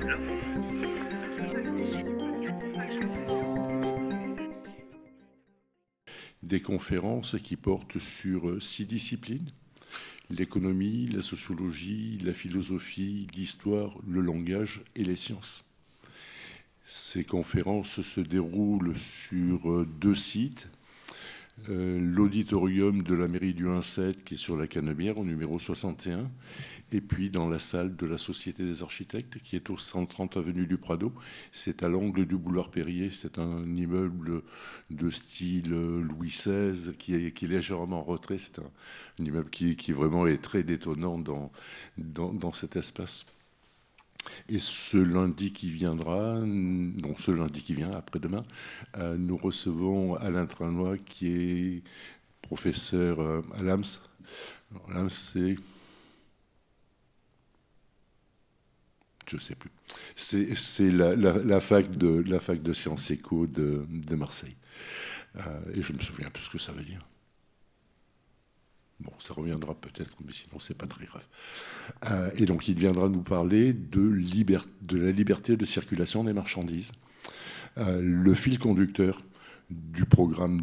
Des conférences qui portent sur 6 disciplines: l'économie, la sociologie, la philosophie, l'histoire, le langage et les sciences. Ces conférences se déroulent sur 2 sites. L'auditorium de la mairie du 1-7 qui est sur la Canebière au numéro 61, et puis dans la salle de la Société des architectes qui est au 130 avenue du Prado. C'est à l'angle du boulevard Périer. C'est un immeuble de style Louis XVI qui est légèrement en retrait. C'est un immeuble qui vraiment est très détonnant dans cet espace. Et ce lundi qui viendra, donc ce lundi qui vient, après-demain, nous recevons Alain Tranois, qui est professeur à l'AMS. L'AMS, c'est... je ne sais plus. C'est la fac de Sciences Éco de Marseille. Et je me souviens plus ce que ça veut dire. Bon, ça reviendra peut-être, mais sinon, c'est pas très grave. Et donc, il viendra nous parler de la liberté de circulation des marchandises. Le fil conducteur du programme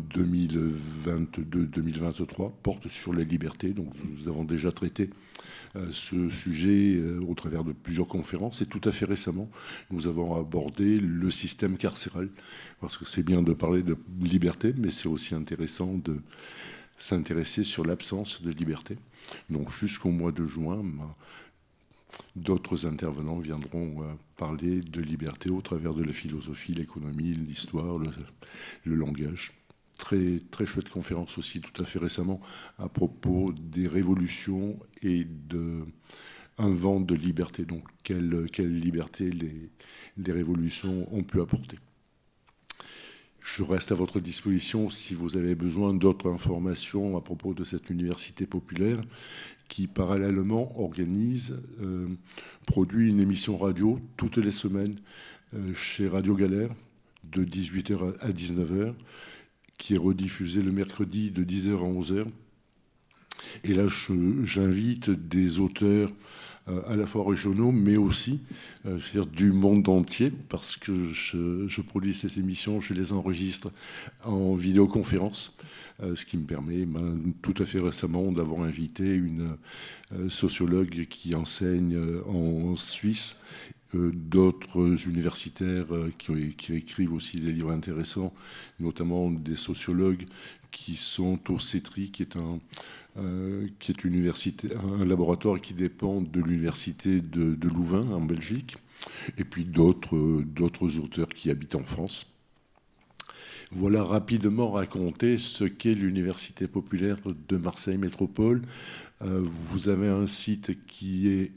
2022-2023 porte sur la liberté. Donc, nous avons déjà traité ce sujet au travers de plusieurs conférences. Et tout à fait récemment, nous avons abordé le système carcéral. Parce que c'est bien de parler de liberté, mais c'est aussi intéressant de s'intéresser sur l'absence de liberté. Donc jusqu'au mois de juin, d'autres intervenants viendront parler de liberté au travers de la philosophie, l'économie, l'histoire, le langage. Très, très chouette conférence aussi, tout à fait récemment, à propos des révolutions et d'un vent de liberté. Donc quelle liberté les révolutions ont pu apporter. Je reste à votre disposition si vous avez besoin d'autres informations à propos de cette université populaire qui, parallèlement, produit une émission radio toutes les semaines chez Radio Galère de 18h à 19h, qui est rediffusée le mercredi de 10h à 11h. Et là, j'invite des auteurs à la fois régionaux, mais aussi du monde entier, parce que je produis ces émissions, je les enregistre en vidéoconférence, ce qui me permet tout à fait récemment d'avoir invité une sociologue qui enseigne en Suisse, d'autres universitaires qui écrivent aussi des livres intéressants, notamment des sociologues qui sont au CETRI, qui est une université, un laboratoire qui dépend de l'université de Louvain en Belgique, et puis d'autres auteurs qui habitent en France. Voilà rapidement raconter ce qu'est l'Université populaire de Marseille Métropole. Vous avez un site qui est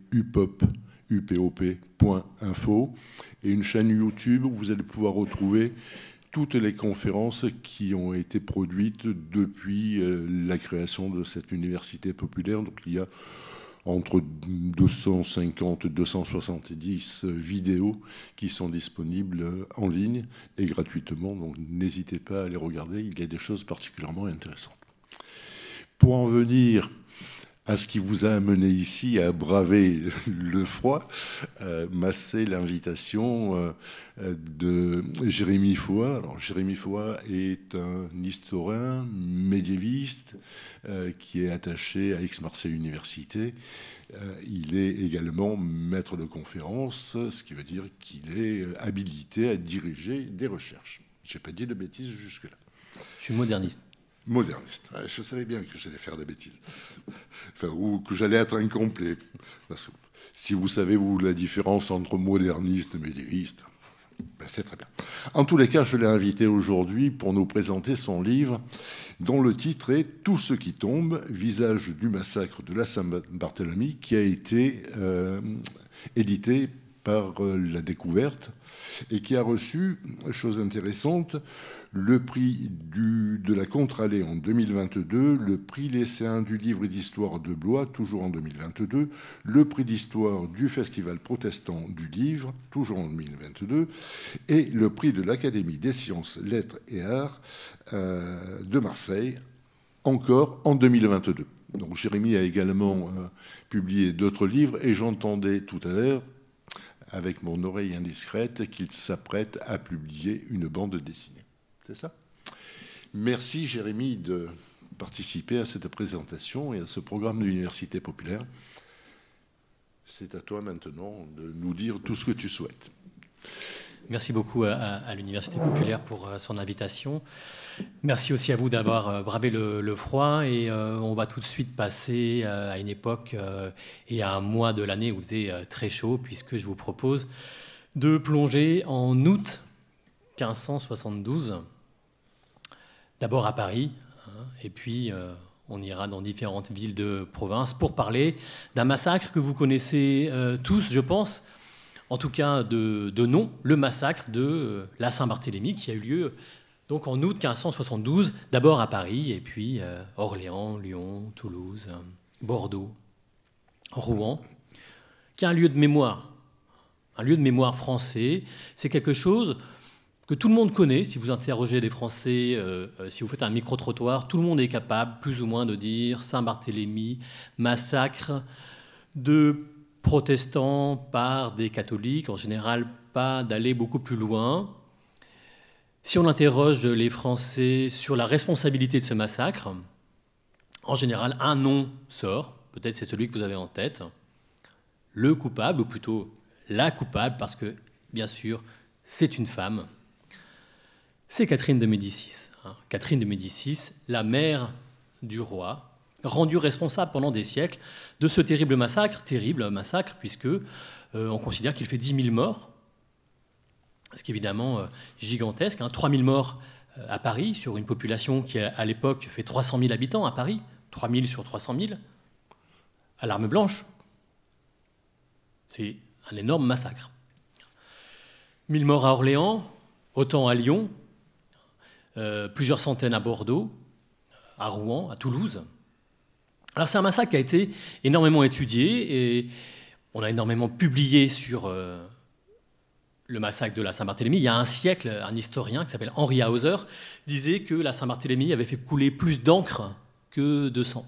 upop.info et une chaîne YouTube où vous allez pouvoir retrouver toutes les conférences qui ont été produites depuis la création de cette université populaire. Donc il y a entre 250 et 270 vidéos qui sont disponibles en ligne et gratuitement. Donc n'hésitez pas à les regarder, il y a des choses particulièrement intéressantes. Pour en venir à ce qui vous a amené ici à braver le froid, c'est l'invitation de Jérémy Foix. Alors, Jérémy Foix est un historien médiéviste qui est attaché à Aix-Marseille Université. Il est également maître de conférence, ce qui veut dire qu'il est habilité à diriger des recherches. Je n'ai pas dit de bêtises jusque-là. Je suis moderniste. Moderniste. Ouais, je savais bien que j'allais faire des bêtises. Enfin, ou que j'allais être incomplet. Parce que si vous savez, vous, la différence entre moderniste et médiéviste, ben c'est très bien. En tous les cas, je l'ai invité aujourd'hui pour nous présenter son livre, dont le titre est « Tout ce qui tombe, visage du massacre de la Saint-Barthélemy », qui a été édité par La Découverte et qui a reçu, chose intéressante, le prix de la Contre-Allée en 2022, le prix lycéen du livre et d'histoire de Blois, toujours en 2022, le prix d'histoire du Festival protestant du livre, toujours en 2022, et le prix de l'Académie des sciences, lettres et arts de Marseille, encore en 2022. Donc Jérémy a également publié d'autres livres, et j'entendais tout à l'heure avec mon oreille indiscrète, qu'il s'apprête à publier une bande dessinée. C'est ça? Merci Jérémy de participer à cette présentation et à ce programme de l'Université populaire. C'est à toi maintenant de nous dire tout ce que tu souhaites. Merci beaucoup à l'Université populaire pour son invitation. Merci aussi à vous d'avoir bravé le froid. Et on va tout de suite passer à une époque et à un mois de l'année où il faisait très chaud, puisque je vous propose de plonger en août 1572, d'abord à Paris, et puis on ira dans différentes villes de province pour parler d'un massacre que vous connaissez tous, je pense, en tout cas de nom, le massacre de la Saint-Barthélemy, qui a eu lieu donc en août 1572, d'abord à Paris, et puis Orléans, Lyon, Toulouse, Bordeaux, Rouen, qui est un lieu de mémoire français. C'est quelque chose que tout le monde connaît. Si vous interrogez des Français, si vous faites un micro-trottoir, tout le monde est capable, plus ou moins, de dire Saint-Barthélemy, massacre de protestants par des catholiques, en général pas d'aller beaucoup plus loin. Si on interroge les Français sur la responsabilité de ce massacre, en général, un nom sort, peut-être c'est celui que vous avez en tête, le coupable, ou plutôt la coupable, parce que, bien sûr, c'est une femme, c'est Catherine de Médicis. Catherine de Médicis, la mère du roi, rendue responsable pendant des siècles de ce terrible massacre, puisque on considère qu'il fait 10 000 morts, ce qui est évidemment gigantesque, 3 000 morts à Paris, sur une population qui, à l'époque, fait 300 000 habitants à Paris, 3 000 sur 300 000, à l'arme blanche. C'est un énorme massacre. 1 000 morts à Orléans, autant à Lyon, plusieurs centaines à Bordeaux, à Rouen, à Toulouse. Alors c'est un massacre qui a été énormément étudié et on a énormément publié sur le massacre de la Saint-Barthélemy. Il y a un siècle, un historien qui s'appelle Henri Hauser disait que la Saint-Barthélemy avait fait couler plus d'encre que de sang.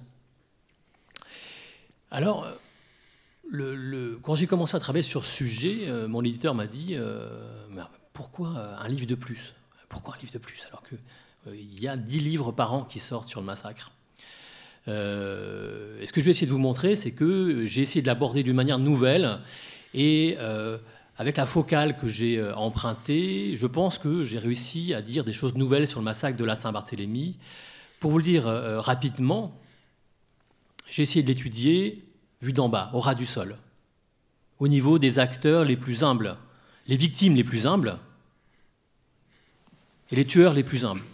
Alors, quand j'ai commencé à travailler sur ce sujet, mon éditeur m'a dit pourquoi un livre de plus? Pourquoi un livre de plus alors qu'il y a 10 livres par an qui sortent sur le massacre? Et ce que je vais essayer de vous montrer, c'est que j'ai essayé de l'aborder d'une manière nouvelle et avec la focale que j'ai empruntée, je pense que j'ai réussi à dire des choses nouvelles sur le massacre de la Saint-Barthélemy. Pour vous le dire rapidement, j'ai essayé de l'étudier vu d'en bas, au ras du sol, au niveau des acteurs les plus humbles, les victimes les plus humbles et les tueurs les plus humbles.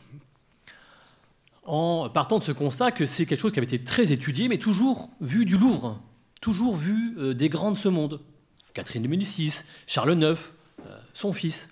En partant de ce constat que c'est quelque chose qui avait été très étudié, mais toujours vu du Louvre, toujours vu des grands de ce monde. Catherine de Médicis, Charles IX, son fils.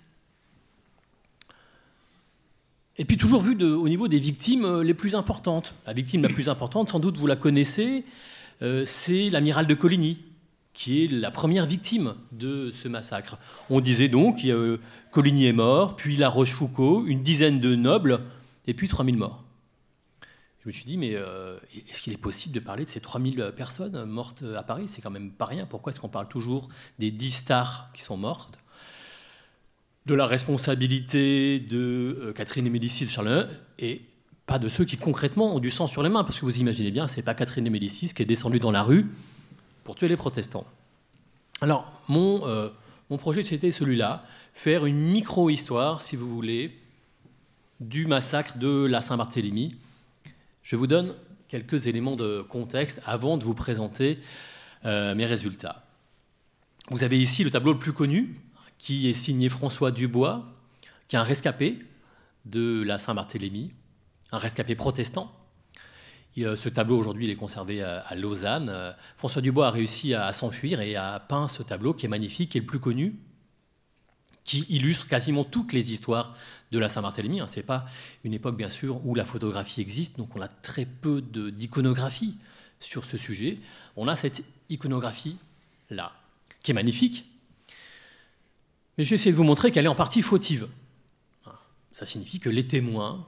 Et puis toujours vu au niveau des victimes les plus importantes. La victime la plus importante, sans doute vous la connaissez, c'est l'amiral de Coligny, qui est la première victime de ce massacre. On disait donc que Coligny est mort, puis La Rochefoucauld, une dizaine de nobles, et puis 3000 morts. Je me suis dit, mais est-ce qu'il est possible de parler de ces 3000 personnes mortes à Paris? C'est quand même pas rien. Pourquoi est-ce qu'on parle toujours des 10 stars qui sont mortes? De la responsabilité de Catherine de Médicis, de Charles IX, et pas de ceux qui concrètement ont du sang sur les mains. Parce que vous imaginez bien, c'est pas Catherine de Médicis qui est descendue dans la rue pour tuer les protestants. Alors, mon projet, c'était celui-là, faire une micro-histoire, si vous voulez, du massacre de la Saint-Barthélemy. Je vous donne quelques éléments de contexte avant de vous présenter mes résultats. Vous avez ici le tableau le plus connu, qui est signé François Dubois, qui est un rescapé de la Saint-Barthélemy, un rescapé protestant. Ce tableau, aujourd'hui, il est conservé à Lausanne. François Dubois a réussi à s'enfuir et a peint ce tableau qui est magnifique, qui est le plus connu, qui illustre quasiment toutes les histoires de la Saint-Barthélemy. Ce n'est pas une époque, bien sûr, où la photographie existe, donc on a très peu d'iconographie sur ce sujet. On a cette iconographie-là, qui est magnifique, mais je vais essayer de vous montrer qu'elle est en partie fautive. Ça signifie que les témoins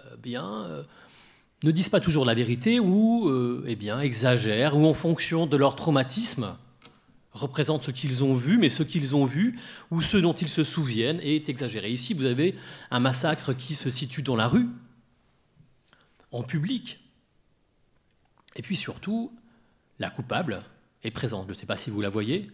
ne disent pas toujours la vérité ou exagèrent, ou en fonction de leur traumatisme, représentent ce qu'ils ont vu, mais ce qu'ils ont vu ou ce dont ils se souviennent est exagéré. Ici, vous avez un massacre qui se situe dans la rue, en public. Et puis surtout, la coupable est présente. Je ne sais pas si vous la voyez.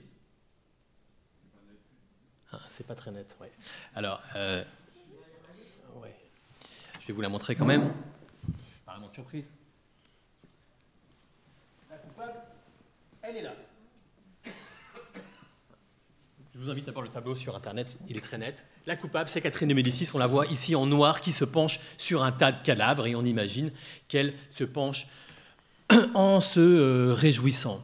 Ah, c'est pas très net, ouais. Alors, ouais. Je vais vous la montrer quand même, par une surprise. La coupable, elle est là. Je vous invite à voir le tableau sur Internet, il est très net. La coupable, c'est Catherine de Médicis, on la voit ici en noir, qui se penche sur un tas de cadavres, et on imagine qu'elle se penche en se réjouissant.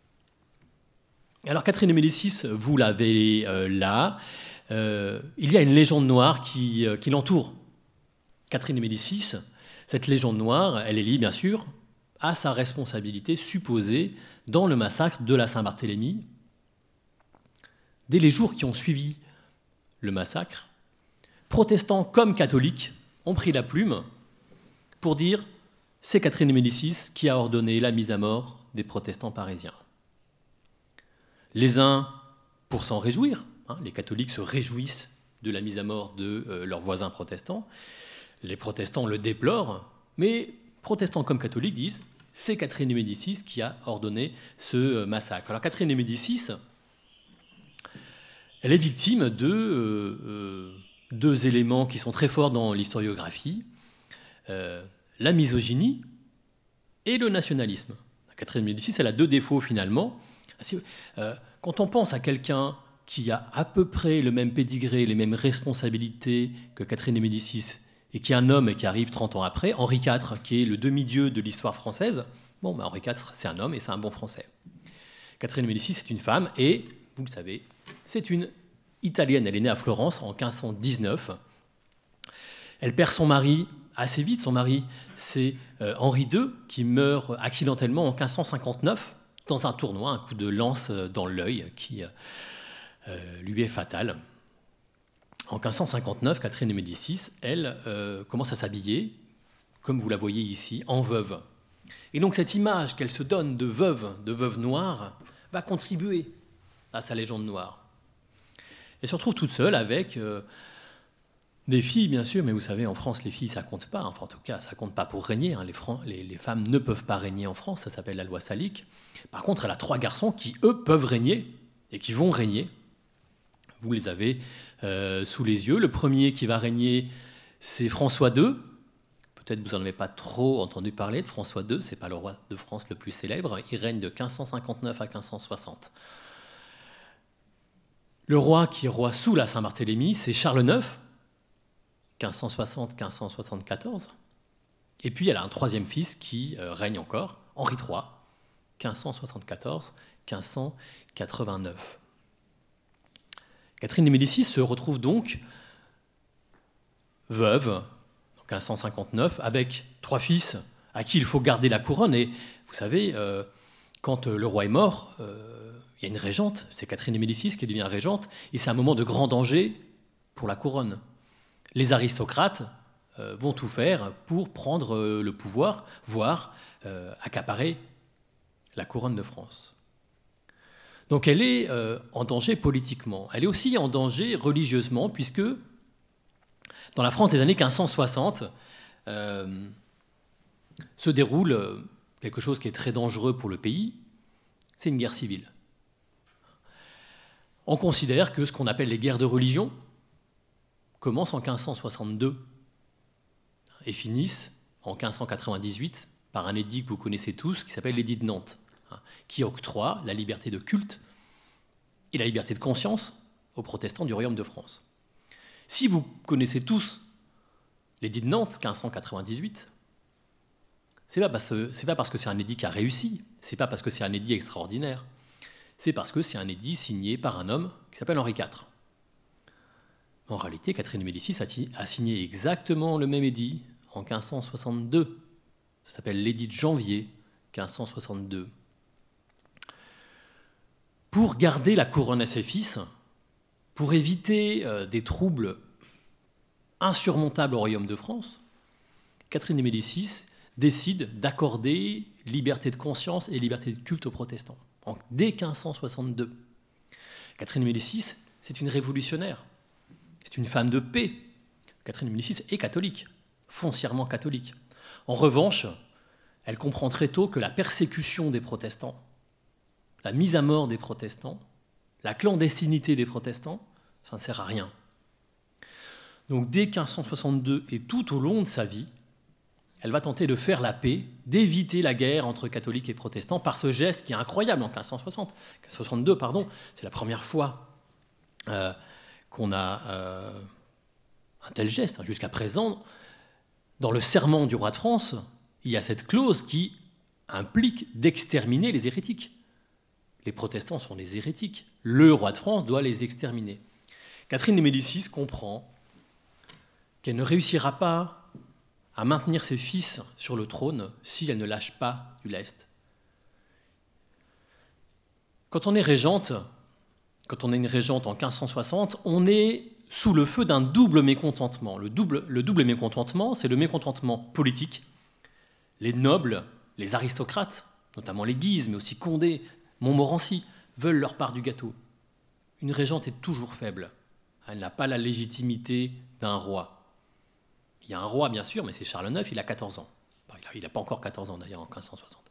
Alors Catherine de Médicis, vous l'avez là, il y a une légende noire qui l'entoure. Catherine de Médicis, cette légende noire, elle est liée bien sûr à sa responsabilité supposée dans le massacre de la Saint-Barthélemy. Dès les jours qui ont suivi le massacre, protestants comme catholiques ont pris la plume pour dire « c'est Catherine de Médicis qui a ordonné la mise à mort des protestants parisiens ». Les uns pour s'en réjouir, les catholiques se réjouissent de la mise à mort de leurs voisins protestants, les protestants le déplorent, mais protestants comme catholiques disent « c'est Catherine de Médicis qui a ordonné ce massacre ». Alors Catherine de Médicis, elle est victime de deux éléments qui sont très forts dans l'historiographie, la misogynie et le nationalisme. Catherine de Médicis, elle a deux défauts finalement. Quand on pense à quelqu'un qui a à peu près le même pédigré, les mêmes responsabilités que Catherine de Médicis, et qui est un homme et qui arrive 30 ans après, Henri IV, qui est le demi-dieu de l'histoire française, bon, ben Henri IV, c'est un homme et c'est un bon Français. Catherine de Médicis, c'est une femme et, vous le savez, c'est une Italienne. Elle est née à Florence en 1519. Elle perd son mari assez vite. Son mari, c'est Henri II, qui meurt accidentellement en 1559 dans un tournoi, un coup de lance dans l'œil qui lui est fatal. En 1559, Catherine de Médicis, elle, commence à s'habiller, comme vous la voyez ici, en veuve. Et donc cette image qu'elle se donne de veuve noire, va contribuer à sa légende noire. Elle se retrouve toute seule avec des filles, bien sûr, mais vous savez, en France, les filles, ça compte pas. Enfin, en tout cas, ça compte pas pour régner. Les femmes ne peuvent pas régner en France, ça s'appelle la loi salique. Par contre, elle a 3 garçons qui, eux, peuvent régner et qui vont régner. Vous les avez sous les yeux. Le premier qui va régner, c'est François II. Peut-être vous n'en avez pas trop entendu parler de François II, c'est pas le roi de France le plus célèbre. Il règne de 1559 à 1560. Le roi qui est roi sous la Saint-Barthélemy, c'est Charles IX, 1560-1574. Et puis, elle a un troisième fils qui règne encore, Henri III, 1574-1589. Catherine de Médicis se retrouve donc veuve, en 1559, avec 3 fils à qui il faut garder la couronne. Et vous savez, quand le roi est mort, il y a une régente, c'est Catherine de Médicis qui devient régente, et c'est un moment de grand danger pour la couronne. Les aristocrates vont tout faire pour prendre le pouvoir, voire accaparer la couronne de France. Donc elle est en danger politiquement. Elle est aussi en danger religieusement, puisque dans la France des années 1560 se déroule quelque chose qui est très dangereux pour le pays, c'est une guerre civile. On considère que ce qu'on appelle les guerres de religion commencent en 1562 et finissent en 1598 par un édit que vous connaissez tous, qui s'appelle l'édit de Nantes, qui octroie la liberté de culte et la liberté de conscience aux protestants du royaume de France. Si vous connaissez tous l'édit de Nantes, 1598, c'est pas parce que c'est un édit qui a réussi, c'est pas parce que c'est un édit extraordinaire, c'est parce que c'est un édit signé par un homme qui s'appelle Henri IV. En réalité, Catherine de Médicis a signé exactement le même édit en 1562. Ça s'appelle l'édit de janvier 1562. Pour garder la couronne à ses fils, pour éviter des troubles insurmontables au royaume de France, Catherine de Médicis décide d'accorder liberté de conscience et liberté de culte aux protestants, dès 1562. Catherine de Médicis, c'est une révolutionnaire. C'est une femme de paix. Catherine de Médicis est catholique, foncièrement catholique. En revanche, elle comprend très tôt que la persécution des protestants, la mise à mort des protestants, la clandestinité des protestants, ça ne sert à rien. Donc dès 1562 et tout au long de sa vie, elle va tenter de faire la paix, d'éviter la guerre entre catholiques et protestants par ce geste qui est incroyable en 1562, c'est la première fois qu'on a un tel geste. Jusqu'à présent, dans le serment du roi de France, il y a cette clause qui implique d'exterminer les hérétiques. Les protestants sont les hérétiques. Le roi de France doit les exterminer. Catherine de Médicis comprend qu'elle ne réussira pas à maintenir ses fils sur le trône si elle ne lâche pas du lest. Quand on est régente, quand on est une régente en 1560, on est sous le feu d'un double mécontentement. Le double mécontentement, c'est le mécontentement politique. Les nobles, les aristocrates, notamment les Guises, mais aussi Condé, Montmorency, veulent leur part du gâteau. Une régente est toujours faible. Elle n'a pas la légitimité d'un roi. Il y a un roi, bien sûr, mais c'est Charles IX, il a 14 ans. Il n'a pas encore 14 ans, d'ailleurs, en 1560.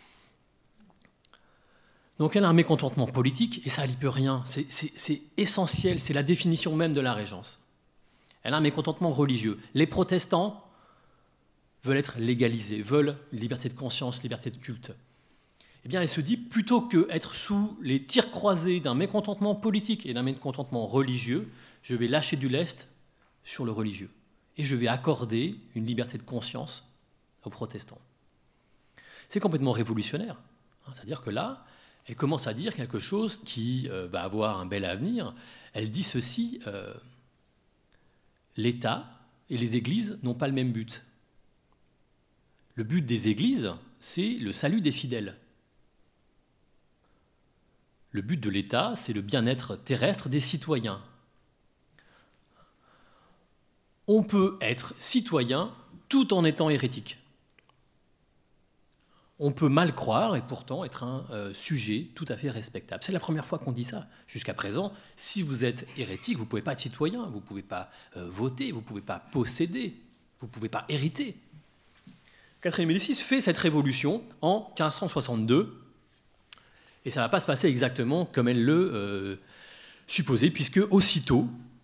Donc elle a un mécontentement politique, et ça, elle n'y peut rien. C'est essentiel, c'est la définition même de la régence. Elle a un mécontentement religieux. Les protestants veulent être légalisés, veulent liberté de conscience, liberté de culte. Eh bien, elle se dit, plutôt qu'être sous les tirs croisés d'un mécontentement politique et d'un mécontentement religieux, je vais lâcher du lest sur le religieux. Et je vais accorder une liberté de conscience aux protestants. C'est complètement révolutionnaire. C'est-à-dire que là, elle commence à dire quelque chose qui va avoir un bel avenir. Elle dit ceci, l'État et les églises n'ont pas le même but. Le but des églises, c'est le salut des fidèles. Le but de l'État, c'est le bien-être terrestre des citoyens. On peut être citoyen tout en étant hérétique. On peut mal croire et pourtant être un sujet tout à fait respectable. C'est la première fois qu'on dit ça. Jusqu'à présent, si vous êtes hérétique, vous ne pouvez pas être citoyen, vous ne pouvez pas voter, vous ne pouvez pas posséder, vous ne pouvez pas hériter. Catherine de Médicis fait cette révolution en 1562 et ça ne va pas se passer exactement comme elle le supposait, puisque aussitôt,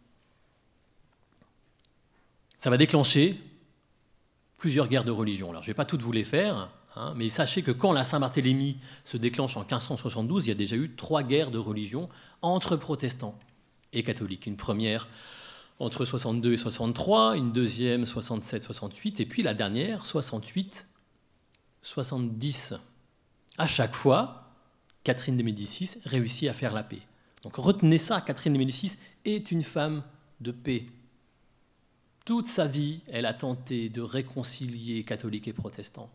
ça va déclencher plusieurs guerres de religion. Alors, je ne vais pas toutes vous les faire, mais sachez que quand la Saint-Barthélemy se déclenche en 1572, il y a déjà eu 3 guerres de religion entre protestants et catholiques. Une première entre 62 et 63, une deuxième 67-68, et puis la dernière 68-70. À chaque fois, Catherine de Médicis réussit à faire la paix. Donc retenez ça, Catherine de Médicis est une femme de paix. Toute sa vie, elle a tenté de réconcilier catholiques et protestants.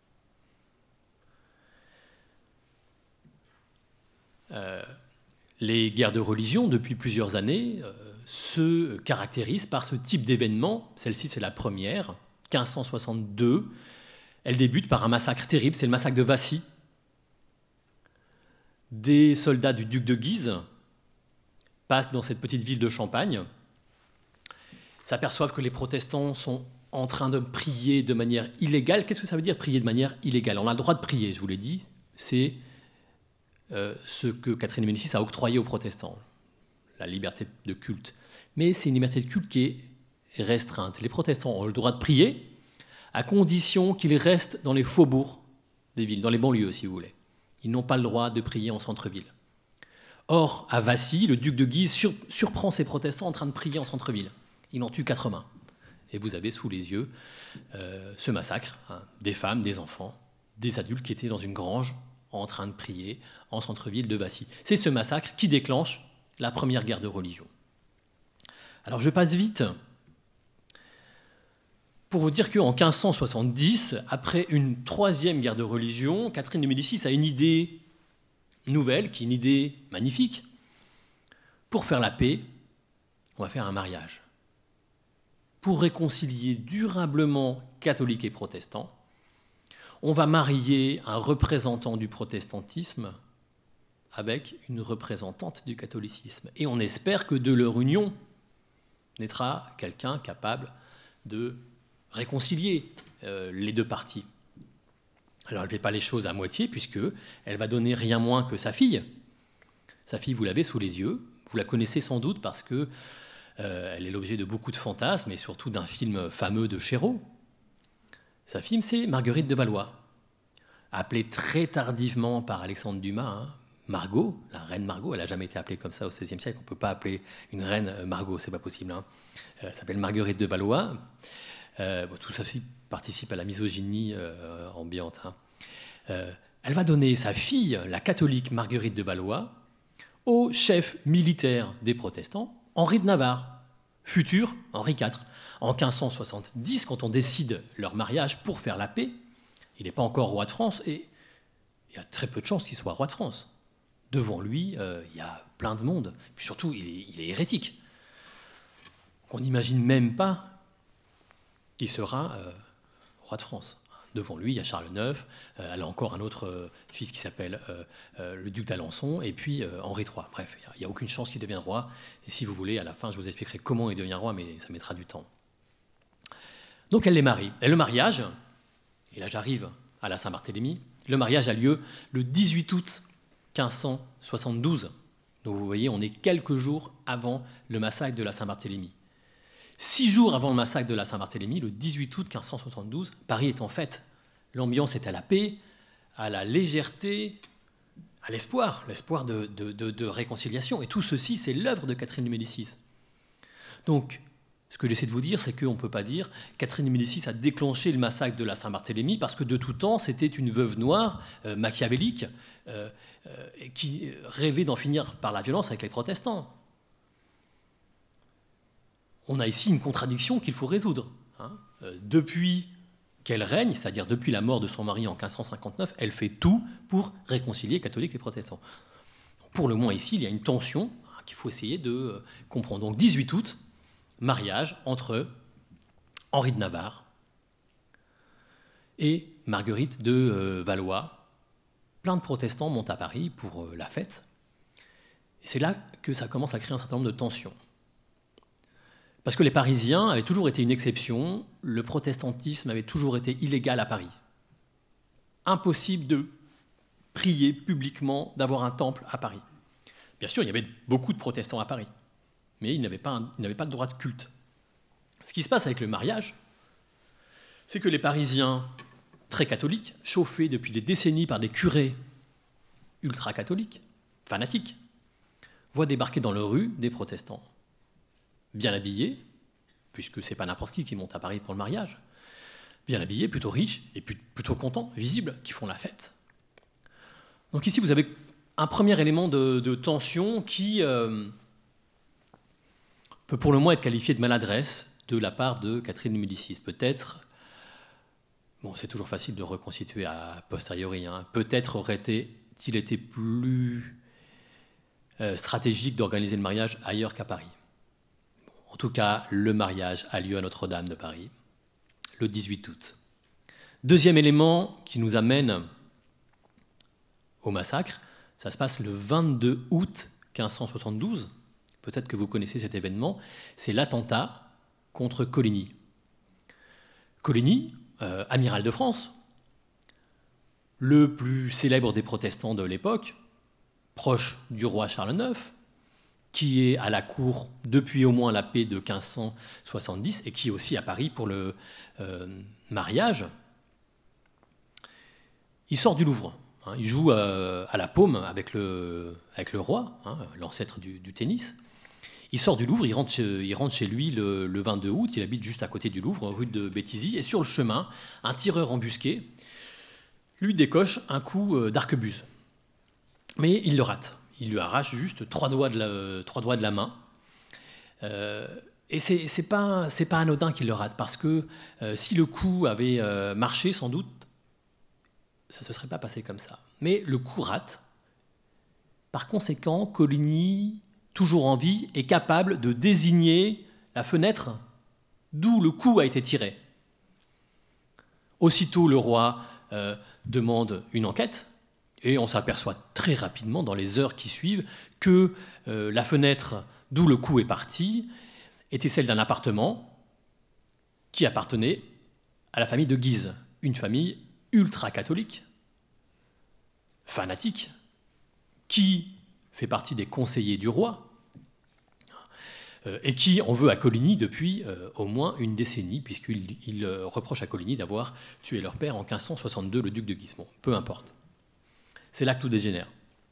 Les guerres de religion, depuis plusieurs années, se caractérisent par ce type d'événement. Celle-ci, c'est la première, 1562. Elle débute par un massacre terrible, c'est le massacre de Vassy. Des soldats du duc de Guise passent dans cette petite ville de Champagne, s'aperçoivent que les protestants sont en train de prier de manière illégale. Qu'est-ce que ça veut dire, prier de manière illégale? On a le droit de prier, je vous l'ai dit, c'est ce que Catherine de Médicis a octroyé aux protestants, la liberté de culte. Mais c'est une liberté de culte qui est restreinte. Les protestants ont le droit de prier, à condition qu'ils restent dans les faubourgs des villes, dans les banlieues, si vous voulez. Ils n'ont pas le droit de prier en centre-ville. Or, à Vassy, le duc de Guise surprend ces protestants en train de prier en centre-ville. Il en tue 80. Et vous avez sous les yeux ce massacre, des femmes, des enfants, des adultes qui étaient dans une grange en train de prier en centre-ville de Vassy. C'est ce massacre qui déclenche la première guerre de religion. Alors je passe vite pour vous dire qu'en 1570, après une troisième guerre de religion, Catherine de Médicis a une idée nouvelle, qui est une idée magnifique. Pour faire la paix, on va faire un mariage. Pour réconcilier durablement catholiques et protestants, on va marier un représentant du protestantisme avec une représentante du catholicisme. Et on espère que de leur union naîtra quelqu'un capable de réconcilier les deux parties. Alors elle ne fait pas les choses à moitié, puisqu'elle va donner rien moins que sa fille. Sa fille, vous l'avez sous les yeux. Vous la connaissez sans doute parce qu'elle est l'objet de beaucoup de fantasmes et surtout d'un film fameux de Chéreau. Sa fille, c'est Marguerite de Valois, appelée très tardivement par Alexandre Dumas, Margot, la reine Margot. Elle n'a jamais été appelée comme ça au XVIe siècle. On ne peut pas appeler une reine Margot, c'est pas possible. Elle s'appelle Marguerite de Valois. Tout ça aussi participe à la misogynie ambiante. Elle va donner sa fille, la catholique Marguerite de Valois, au chef militaire des protestants, Henri de Navarre, futur Henri IV. En 1570, quand on décide leur mariage pour faire la paix, il n'est pas encore roi de France et il y a très peu de chances qu'il soit roi de France. Devant lui, il y a plein de monde. Puis surtout, il est hérétique. On n'imagine même pas qu'il sera roi de France. Devant lui, il y a Charles IX, elle a encore un autre fils qui s'appelle le duc d'Alençon, et puis Henri III. Bref, il n'y a aucune chance qu'il devienne roi. Et si vous voulez, à la fin, je vous expliquerai comment il devient roi, mais ça mettra du temps. Donc elle les marie. Et le mariage, et là j'arrive à la Saint-Barthélemy, le mariage a lieu le 18 août 1572. Donc vous voyez, on est quelques jours avant le massacre de la Saint-Barthélemy. 6 jours avant le massacre de la Saint-Barthélemy, le 18 août 1572, Paris est en fête. L'ambiance est à la paix, à la légèreté, à l'espoir de réconciliation. Et tout ceci, c'est l'œuvre de Catherine de Médicis. Donc, ce que j'essaie de vous dire, c'est qu'on ne peut pas dire Catherine de Médicis a déclenché le massacre de la Saint-Barthélemy parce que de tout temps, c'était une veuve noire, machiavélique, qui rêvait d'en finir par la violence avec les protestants. On a ici une contradiction qu'il faut résoudre. Depuis qu'elle règne, c'est-à-dire depuis la mort de son mari en 1559, elle fait tout pour réconcilier catholiques et protestants. Pour le moins ici, il y a une tension qu'il faut essayer de comprendre. Donc 18 août, mariage entre Henri de Navarre et Marguerite de Valois. Plein de protestants montent à Paris pour la fête. Et c'est là que ça commence à créer un certain nombre de tensions. Parce que les Parisiens avaient toujours été une exception, le protestantisme avait toujours été illégal à Paris. Impossible de prier publiquement, d'avoir un temple à Paris. Bien sûr, il y avait beaucoup de protestants à Paris, mais ils n'avaient pas de droit de culte. Ce qui se passe avec le mariage, c'est que les Parisiens, très catholiques, chauffés depuis des décennies par des curés ultra-catholiques, fanatiques, voient débarquer dans leur rue des protestants. Bien habillés, puisque c'est pas n'importe qui monte à Paris pour le mariage, bien habillés, plutôt riches et plutôt contents, visibles, qui font la fête. Donc ici, vous avez un premier élément de tension qui peut pour le moins être qualifié de maladresse de la part de Catherine de Médicis. Peut-être, bon, c'est toujours facile de reconstituer a posteriori, peut-être aurait-il été plus stratégique d'organiser le mariage ailleurs qu'à Paris. En tout cas, le mariage a lieu à Notre-Dame de Paris, le 18 août. Deuxième élément qui nous amène au massacre, ça se passe le 22 août 1572. Peut-être que vous connaissez cet événement, c'est l'attentat contre Coligny. Coligny, amiral de France, le plus célèbre des protestants de l'époque, proche du roi Charles IX, qui est à la cour depuis au moins la paix de 1570 et qui est aussi à Paris pour le mariage. Il sort du Louvre, il joue à la paume avec le roi, l'ancêtre du tennis. Il sort du Louvre, il rentre chez lui le 22 août, il habite juste à côté du Louvre, rue de Béthisy, et sur le chemin, un tireur embusqué lui décoche un coup d'arquebuse. Mais il le rate. Il lui arrache juste 3 doigts de la main. Et c'est pas anodin qu'il le rate, parce que si le coup avait marché, sans doute, ça ne se serait pas passé comme ça. Mais le coup rate. Par conséquent, Coligny, toujours en vie, est capable de désigner la fenêtre d'où le coup a été tiré. Aussitôt, le roi demande une enquête. Et on s'aperçoit très rapidement, dans les heures qui suivent, que la fenêtre d'où le coup est parti était celle d'un appartement qui appartenait à la famille de Guise, une famille ultra-catholique, fanatique, qui fait partie des conseillers du roi, et qui en veut à Coligny depuis au moins une décennie, puisqu'il reproche à Coligny d'avoir tué leur père en 1562, le duc de Guise. Bon, peu importe. C'est là que tout dégénère.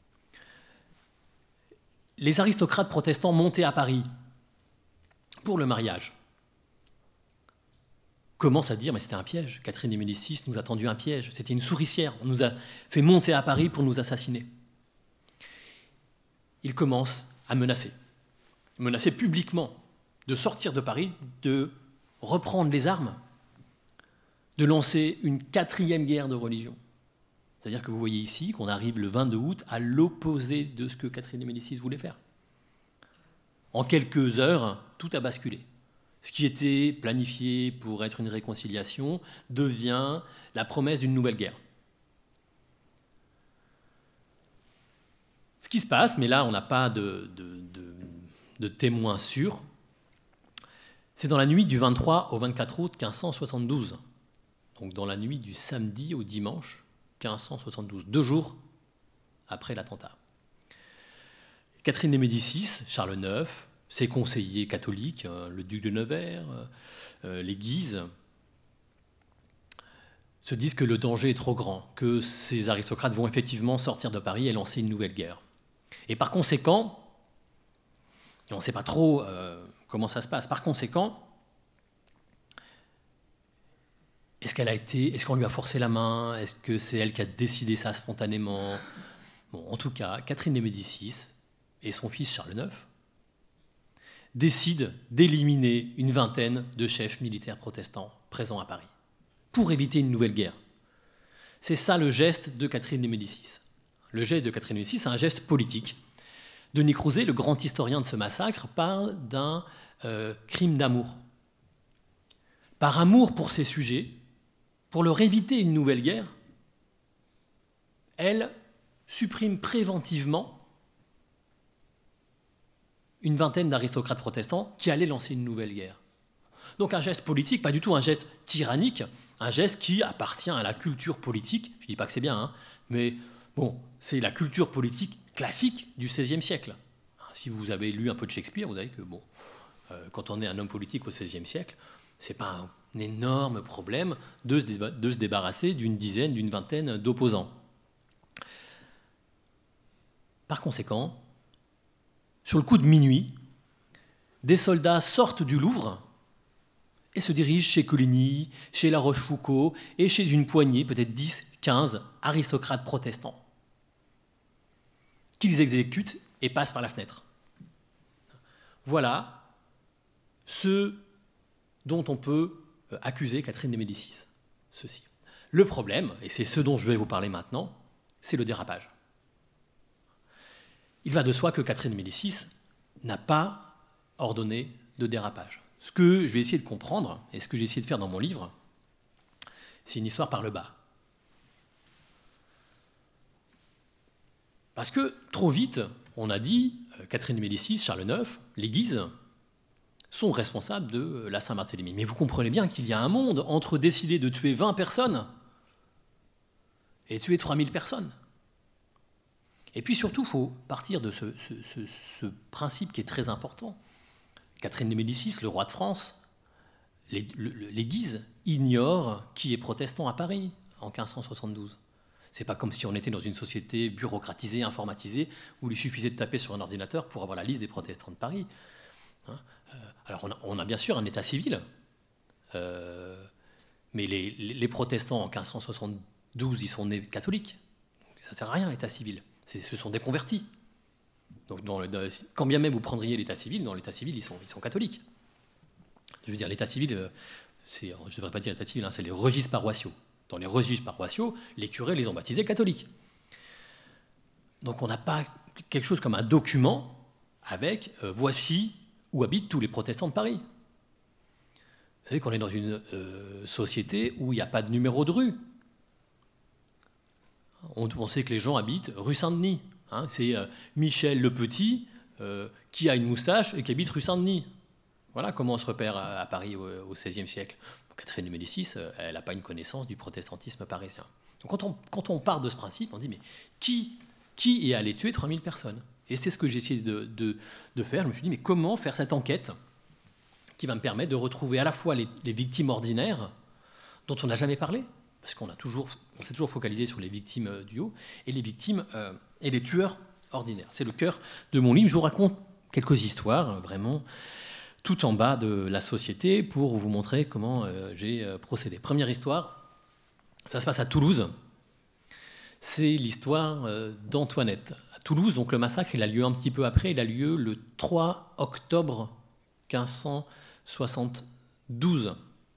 Les aristocrates protestants montés à Paris pour le mariage commencent à dire « mais c'était un piège, Catherine de Médicis nous a tendu un piège, c'était une souricière, on nous a fait monter à Paris pour nous assassiner ». Ils commencent à menacer publiquement de sortir de Paris, de reprendre les armes, de lancer une 4e guerre de religion. C'est-à-dire que vous voyez ici qu'on arrive le 22 août à l'opposé de ce que Catherine de Médicis voulait faire. En quelques heures, tout a basculé. Ce qui était planifié pour être une réconciliation devient la promesse d'une nouvelle guerre. Ce qui se passe, mais là on n'a pas de témoins sûrs, c'est dans la nuit du 23 au 24 août 1572, donc dans la nuit du samedi au dimanche 1572, 2 jours après l'attentat. Catherine de Médicis, Charles IX, ses conseillers catholiques, le duc de Nevers, les Guises, se disent que le danger est trop grand, que ces aristocrates vont effectivement sortir de Paris et lancer une nouvelle guerre. Et par conséquent, et on ne sait pas trop comment ça se passe, par conséquent, est-ce qu'on lui a forcé la main? Est-ce que c'est elle qui a décidé ça spontanément? Bon, en tout cas, Catherine de Médicis et son fils Charles IX décident d'éliminer une vingtaine de chefs militaires protestants présents à Paris pour éviter une nouvelle guerre. C'est ça le geste de Catherine de Médicis. Le geste de Catherine de Médicis, c'est un geste politique. Denis Crouzet, le grand historien de ce massacre, parle d'un crime d'amour. Par amour pour ses sujets, pour leur éviter une nouvelle guerre, elle supprime préventivement une vingtaine d'aristocrates protestants qui allaient lancer une nouvelle guerre. Donc un geste politique, pas du tout un geste tyrannique, un geste qui appartient à la culture politique. Je ne dis pas que c'est bien, hein, mais bon, c'est la culture politique classique du XVIe siècle. Si vous avez lu un peu de Shakespeare, vous savez que bon, quand on est un homme politique au XVIe siècle, ce n'est pas un énorme problème de se débarrasser d'une dizaine, d'une vingtaine d'opposants. Par conséquent, sur le coup de minuit, des soldats sortent du Louvre et se dirigent chez Coligny, chez La Rochefoucauld et chez une poignée, peut-être 10, 15 aristocrates protestants, qu'ils exécutent et passent par la fenêtre. Voilà ce dont on peut accuser Catherine de Médicis. Ceci. Le problème, et c'est ce dont je vais vous parler maintenant, c'est le dérapage. Il va de soi que Catherine de Médicis n'a pas ordonné de dérapage. Ce que je vais essayer de comprendre, et ce que j'ai essayé de faire dans mon livre, c'est une histoire par le bas. Parce que trop vite, on a dit, Catherine de Médicis, Charles IX, les Guises, sont responsables de la Saint-Barthélemy. Mais vous comprenez bien qu'il y a un monde entre décider de tuer 20 personnes et tuer 3000 personnes. Et puis surtout, il faut partir de ce principe qui est très important. Catherine de Médicis, le roi de France, les Guises ignorent qui est protestant à Paris en 1572. C'est pas comme si on était dans une société bureaucratisée, informatisée, où il suffisait de taper sur un ordinateur pour avoir la liste des protestants de Paris. Alors on a bien sûr un état civil, mais les protestants en 1572, ils sont nés catholiques. Ça ne sert à rien l'état civil. Ce sont des convertis. Donc quand bien même vous prendriez l'état civil, dans l'état civil, ils sont catholiques. Je veux dire, l'état civil, je ne devrais pas dire l'état civil, hein, c'est les registres paroissiaux. Dans les registres paroissiaux, les curés les ont baptisés catholiques. Donc on n'a pas quelque chose comme un document avec voici où habitent tous les protestants de Paris. Vous savez qu'on est dans une société où il n'y a pas de numéro de rue. On sait que les gens habitent rue Saint-Denis. Hein. C'est Michel le Petit qui a une moustache et qui habite rue Saint-Denis. Voilà comment on se repère à Paris au XVIe siècle. Catherine de Médicis, elle n'a pas une connaissance du protestantisme parisien. Donc quand on part de ce principe, on dit mais qui est allé tuer 3000 personnes? Et c'est ce que j'ai essayé de faire. Je me suis dit mais comment faire cette enquête qui va me permettre de retrouver à la fois les victimes ordinaires dont on n'a jamais parlé, parce qu'on s'est toujours focalisé sur les victimes du haut, et les victimes et les tueurs ordinaires. C'est le cœur de mon livre. Je vous raconte quelques histoires, vraiment, tout en bas de la société, pour vous montrer comment j'ai procédé. Première histoire, ça se passe à Toulouse. C'est l'histoire d'Antoinette. À Toulouse, donc le massacre, il a lieu un petit peu après, il a lieu le 3 octobre 1572.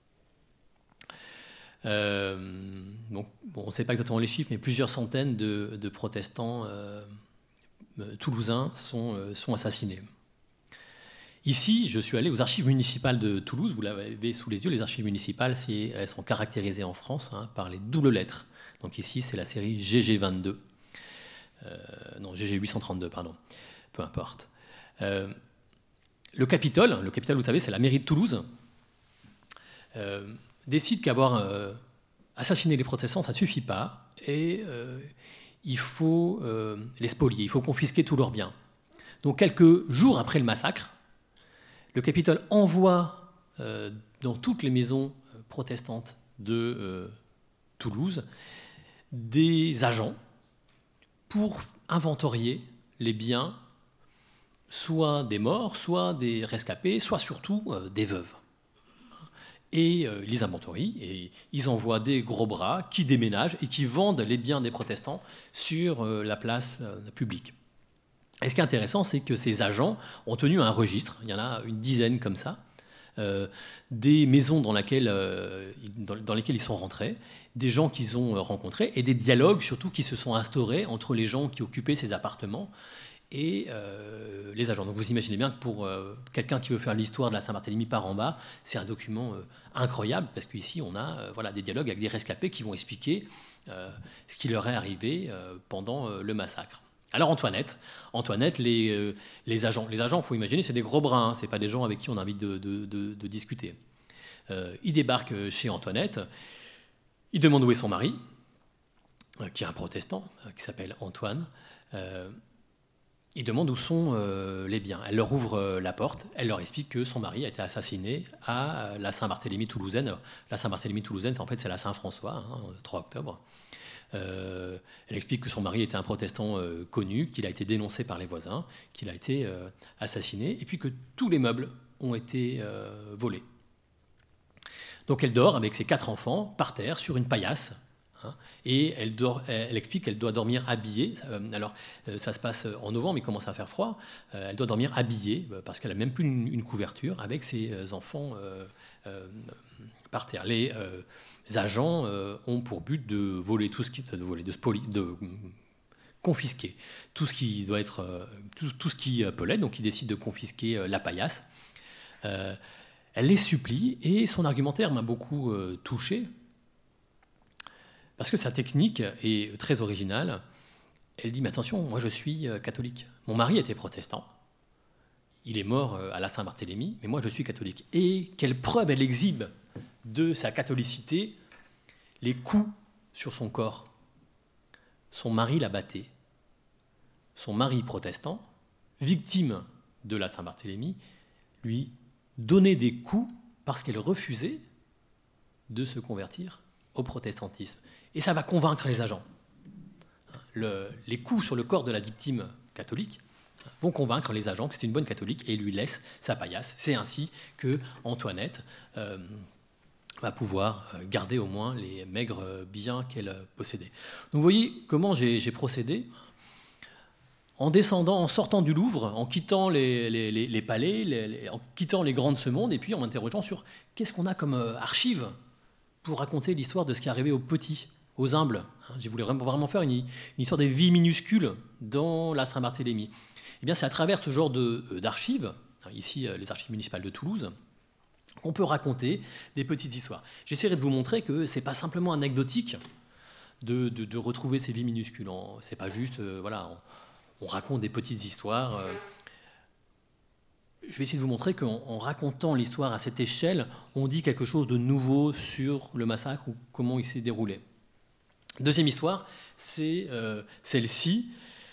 Donc, bon, on ne sait pas exactement les chiffres, mais plusieurs centaines de protestants toulousains sont assassinés. Ici, je suis allé aux archives municipales de Toulouse. Vous l'avez sous les yeux. Les archives municipales, elles sont caractérisées en France par les doubles lettres. Donc ici, c'est la série GG22. Non, GG832, pardon. Peu importe. Le Capitole, vous savez, c'est la mairie de Toulouse, décide qu'avoir assassiné les protestants, ça ne suffit pas, et il faut les spolier, il faut confisquer tous leurs biens. Donc quelques jours après le massacre, le Capitole envoie dans toutes les maisons protestantes de Toulouse des agents pour inventorier les biens, soit des morts, soit des rescapés, soit surtout des veuves. Et ils les inventorient et ils envoient des gros bras qui déménagent et qui vendent les biens des protestants sur la place publique. Et ce qui est intéressant, c'est que ces agents ont tenu un registre, il y en a une dizaine comme ça, des maisons dans lesquelles ils sont rentrés, des gens qu'ils ont rencontrés et des dialogues surtout qui se sont instaurés entre les gens qui occupaient ces appartements et les agents. Donc vous imaginez bien que pour quelqu'un qui veut faire l'histoire de la Saint-Barthélemy par en bas, c'est un document incroyable, parce qu'ici on a des dialogues avec des rescapés qui vont expliquer ce qui leur est arrivé pendant le massacre. Alors Antoinette, les agents, il faut imaginer, c'est des gros bras, hein, c'est pas des gens avec qui on a envie de discuter. Ils débarquent chez Antoinette, ils demandent où est son mari, qui est un protestant, qui s'appelle Antoine. Ils demandent où sont les biens. Elle leur ouvre la porte, elle leur explique que son mari a été assassiné à la Saint-Barthélemy toulousaine. Alors, la Saint-Barthélemy toulousaine, en fait, c'est la Saint-François, 3 octobre. Elle explique que son mari était un protestant connu, qu'il a été dénoncé par les voisins, qu'il a été assassiné, et puis que tous les meubles ont été volés. Donc elle dort avec ses 4 enfants par terre sur une paillasse. Et elle explique qu'elle doit dormir habillée. Alors, ça se passe en novembre, il commence à faire froid. Elle doit dormir habillée parce qu'elle n'a même plus une couverture avec ses enfants par terre. Les agents ont pour but de voler tout ce qui de confisquer tout ce qui doit être tout ce qui peut l'être. Donc, ils décident de confisquer la paillasse. Elle les supplie et son argumentaire m'a beaucoup touché. Parce que sa technique est très originale. Elle dit, mais attention, moi je suis catholique. Mon mari était protestant. Il est mort à la Saint-Barthélemy, mais moi je suis catholique. Et quelle preuve elle exhibe de sa catholicité? Les coups sur son corps. Son mari la battait. Son mari protestant, victime de la Saint-Barthélemy, lui donnait des coups parce qu'elle refusait de se convertir au protestantisme. Et ça va convaincre les agents. Les coups sur le corps de la victime catholique vont convaincre les agents que c'est une bonne catholique et lui laissent sa paillasse. C'est ainsi que Antoinette va pouvoir garder au moins les maigres biens qu'elle possédait. Donc vous voyez comment j'ai procédé. En descendant, en sortant du Louvre, en quittant les palais, en quittant les grands de ce monde, et puis en m'interrogeant sur qu'est-ce qu'on a comme archives pour raconter l'histoire de ce qui est arrivé aux petits, aux humbles. J'ai voulu vraiment faire une histoire des vies minuscules dans la Saint-Barthélemy. Eh bien, c'est à travers ce genre d'archives, ici les archives municipales de Toulouse, qu'on peut raconter des petites histoires. J'essaierai de vous montrer que ce n'est pas simplement anecdotique, de retrouver ces vies minuscules. C'est pas juste, voilà, on raconte des petites histoires. Je vais essayer de vous montrer qu'en racontant l'histoire à cette échelle, on dit quelque chose de nouveau sur le massacre ou comment il s'est déroulé. Deuxième histoire, c'est celle-ci.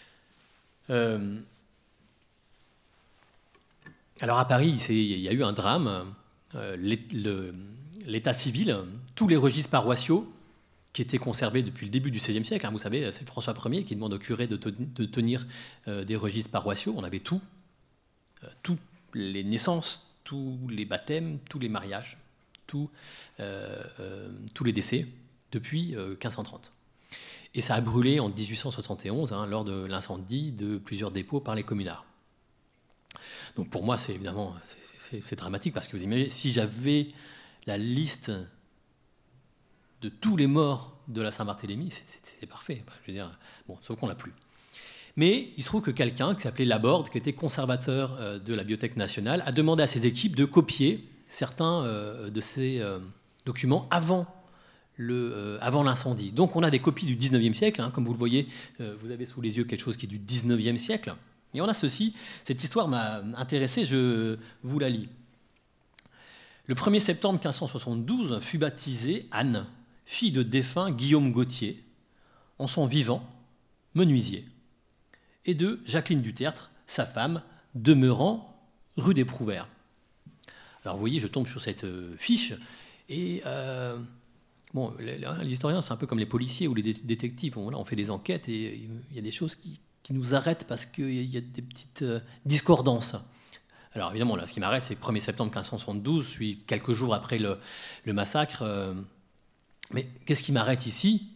Alors à Paris, il y a eu un drame. L'état civil, tous les registres paroissiaux qui étaient conservés depuis le début du XVIe siècle, hein, vous savez, c'est François Ier qui demande aux curés de tenir des registres paroissiaux. On avait tout, toutes les naissances, tous les baptêmes, tous les mariages, tous les décès depuis 1530. Et ça a brûlé en 1871 hein, lors de l'incendie de plusieurs dépôts par les communards. Donc pour moi, c'est évidemment c'est dramatique parce que vous imaginez, si j'avais la liste de tous les morts de la Saint-Barthélemy, c'est parfait. Je veux dire, bon, sauf qu'on l'a plus. Mais il se trouve que quelqu'un qui s'appelait Laborde, qui était conservateur de la Bibliothèque nationale, a demandé à ses équipes de copier certains de ces documents avant l'incendie. Donc on a des copies du 19e siècle, hein, comme vous le voyez, vous avez sous les yeux quelque chose qui est du 19e siècle. Et on a ceci, cette histoire m'a intéressé, je vous la lis. Le 1er septembre 1572 fut baptisée Anne, fille de défunt Guillaume Gautier, en son vivant, menuisier, et de Jacqueline Dutertre, sa femme, demeurant rue des Prouvaires. Alors vous voyez, je tombe sur cette fiche, et bon, l'historien, c'est un peu comme les policiers ou les détectives. Bon, là, on fait des enquêtes et il y a des choses qui nous arrêtent parce qu'il y a des petites discordances. Alors évidemment, là, ce qui m'arrête, c'est que 1er septembre 1572, je suis quelques jours après le massacre. Mais qu'est-ce qui m'arrête ici?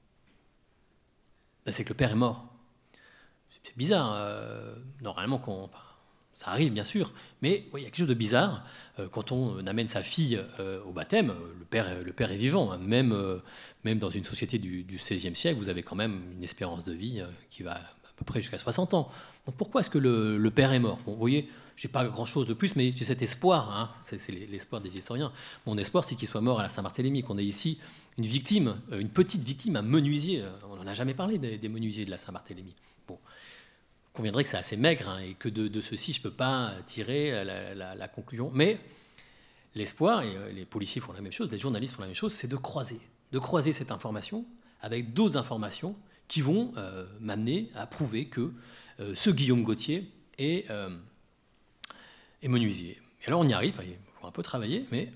Ben, c'est que le père est mort. C'est bizarre. Normalement, ça arrive, bien sûr, mais il y a quelque chose de bizarre. Quand on amène sa fille au baptême, le père est vivant. Hein. Même dans une société du XVIe siècle, vous avez quand même une espérance de vie qui va à peu près jusqu'à 60 ans. Donc pourquoi est-ce que le père est mort? Bon, vous voyez, je n'ai pas grand-chose de plus, mais j'ai cet espoir. Hein. C'est l'espoir des historiens. Mon espoir, c'est qu'il soit mort à la Saint-Barthélemy, qu'on ait ici une victime, une petite victime, un menuisier. On n'en a jamais parlé des menuisiers de la Saint-Barthélemy. Bon. On conviendrait que c'est assez maigre hein, et que de ceci, je ne peux pas tirer la conclusion. Mais l'espoir, et les policiers font la même chose, les journalistes font la même chose, c'est de croiser cette information avec d'autres informations qui vont m'amener à prouver que ce Guillaume Gautier est menuisier. Et alors on y arrive, il faut un peu travailler, mais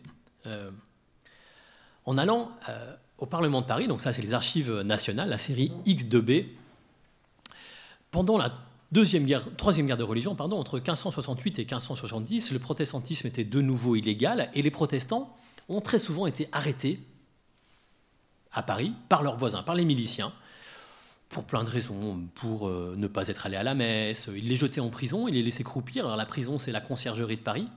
en allant au Parlement de Paris, donc ça c'est les archives nationales, la série X2B, pendant la troisième guerre de religion, entre 1568 et 1570, le protestantisme était de nouveau illégal et les protestants ont très souvent été arrêtés à Paris par leurs voisins, par les miliciens, pour plein de raisons, pour ne pas être allés à la messe. Ils les jetaient en prison, ils les laissaient croupir. Alors la prison, c'est la conciergerie de Paris,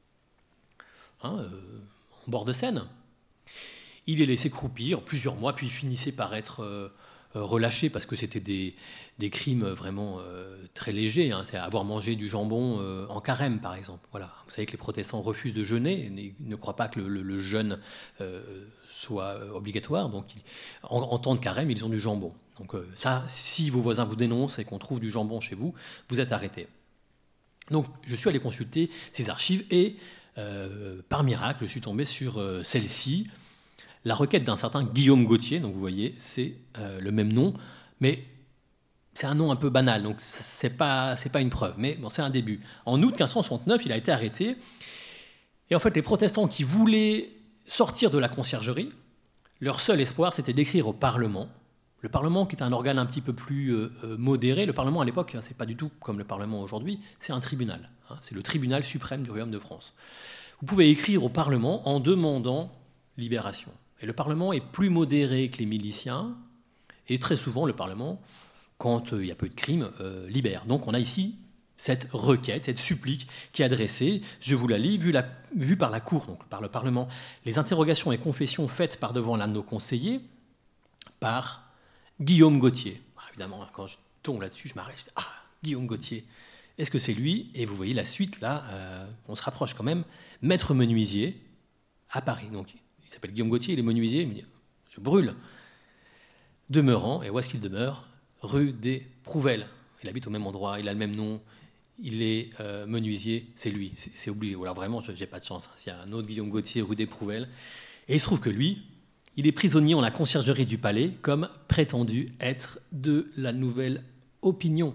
hein, en bord de Seine. Ils les laissaient croupir plusieurs mois, puis ils finissaient par être relâchés parce que c'était des crimes vraiment très légers. Hein. C'est avoir mangé du jambon en carême, par exemple. Voilà. Vous savez que les protestants refusent de jeûner, ils ne croient pas que le jeûne soit obligatoire. Donc, en temps de carême, ils ont du jambon. Donc ça, si vos voisins vous dénoncent et qu'on trouve du jambon chez vous, vous êtes arrêté. Donc, je suis allé consulter ces archives et, par miracle, je suis tombé sur celle-ci. La requête d'un certain Guillaume Gautier, donc vous voyez, c'est le même nom, mais c'est un nom un peu banal, donc c'est pas une preuve, mais bon, c'est un début. En août 1569, il a été arrêté, et en fait, les protestants qui voulaient sortir de la conciergerie, leur seul espoir, c'était d'écrire au Parlement. Le Parlement, qui est un organe un petit peu plus modéré, le Parlement à l'époque, hein, c'est pas du tout comme le Parlement aujourd'hui, c'est un tribunal, hein, c'est le tribunal suprême du Royaume de France. Vous pouvez écrire au Parlement en demandant libération. Et le Parlement est plus modéré que les miliciens, et très souvent, le Parlement, quand il y a peu de crimes, libère. Donc on a ici cette requête, cette supplique qui est adressée, je vous la lis, vue par la Cour, donc par le Parlement. Les interrogations et confessions faites par devant l'un de nos conseillers, par Guillaume Gautier. Évidemment, quand je tombe là-dessus, je m'arrête. Ah, Guillaume Gautier, est-ce que c'est lui? Et vous voyez la suite, là, on se rapproche quand même. Maître menuisier à Paris. Donc, il s'appelle Guillaume Gautier, il est menuisier, il me dit, je brûle. demeurant, et où est-ce qu'il demeure? Rue des Prouvelles. Il habite au même endroit, il a le même nom, il est menuisier, c'est lui, c'est obligé. Ou alors vraiment, je n'ai pas de chance. S'il y a un autre Guillaume Gauthier, rue des Prouvelles. Et il se trouve que lui, il est prisonnier en la conciergerie du palais, comme prétendu être de la nouvelle opinion.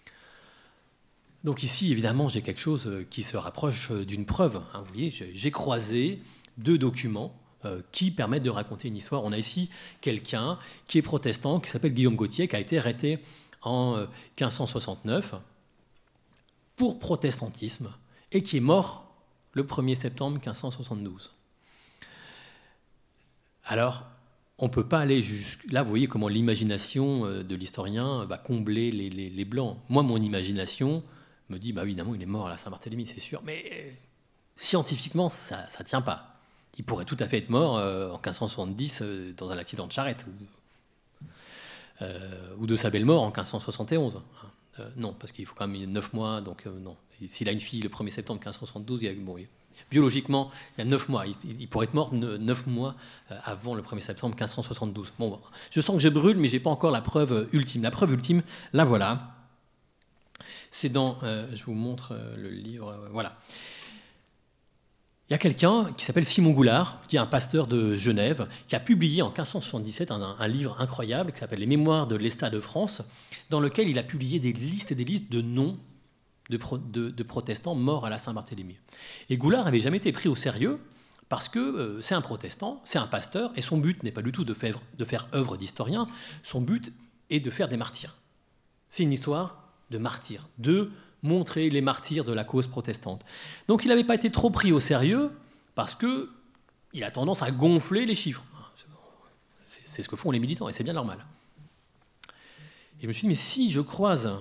Donc ici, évidemment, j'ai quelque chose qui se rapproche d'une preuve. Vous voyez, j'ai croisé 2 documents qui permettent de raconter une histoire. On a ici quelqu'un qui est protestant, qui s'appelle Guillaume Gauthier, qui a été arrêté en 1569 pour protestantisme et qui est mort le 1er septembre 1572. Alors, on ne peut pas aller jusque là. Vous voyez comment l'imagination de l'historien va combler les blancs. Moi, mon imagination me dit, bah évidemment, il est mort à la Saint-Barthélemy, c'est sûr, mais scientifiquement, ça ne tient pas. Il pourrait tout à fait être mort en 1570 dans un accident de charrette ou de sa belle mort en 1571. Non, parce qu'il faut quand même 9 mois, donc non. S'il a une fille le 1er septembre 1572, biologiquement, il y a 9 mois. Il pourrait être mort 9 mois avant le 1er septembre 1572. Bon, je sens que je brûle, mais je n'ai pas encore la preuve ultime. La preuve ultime, la voilà. C'est dans... je vous montre le livre. Voilà. Il y a quelqu'un qui s'appelle Simon Goulard, qui est un pasteur de Genève, qui a publié en 1577 un livre incroyable qui s'appelle Les Mémoires de l'État de France, dans lequel il a publié des listes et des listes de noms de protestants morts à la Saint-Barthélemy. Et Goulard n'avait jamais été pris au sérieux parce que c'est un protestant, c'est un pasteur, et son but n'est pas du tout de faire œuvre d'historien, son but est de faire des martyrs. C'est une histoire de martyrs, de montrer les martyrs de la cause protestante. Donc il n'avait pas été trop pris au sérieux parce qu'il a tendance à gonfler les chiffres. C'est ce que font les militants et c'est bien normal. Et je me suis dit, mais si je croise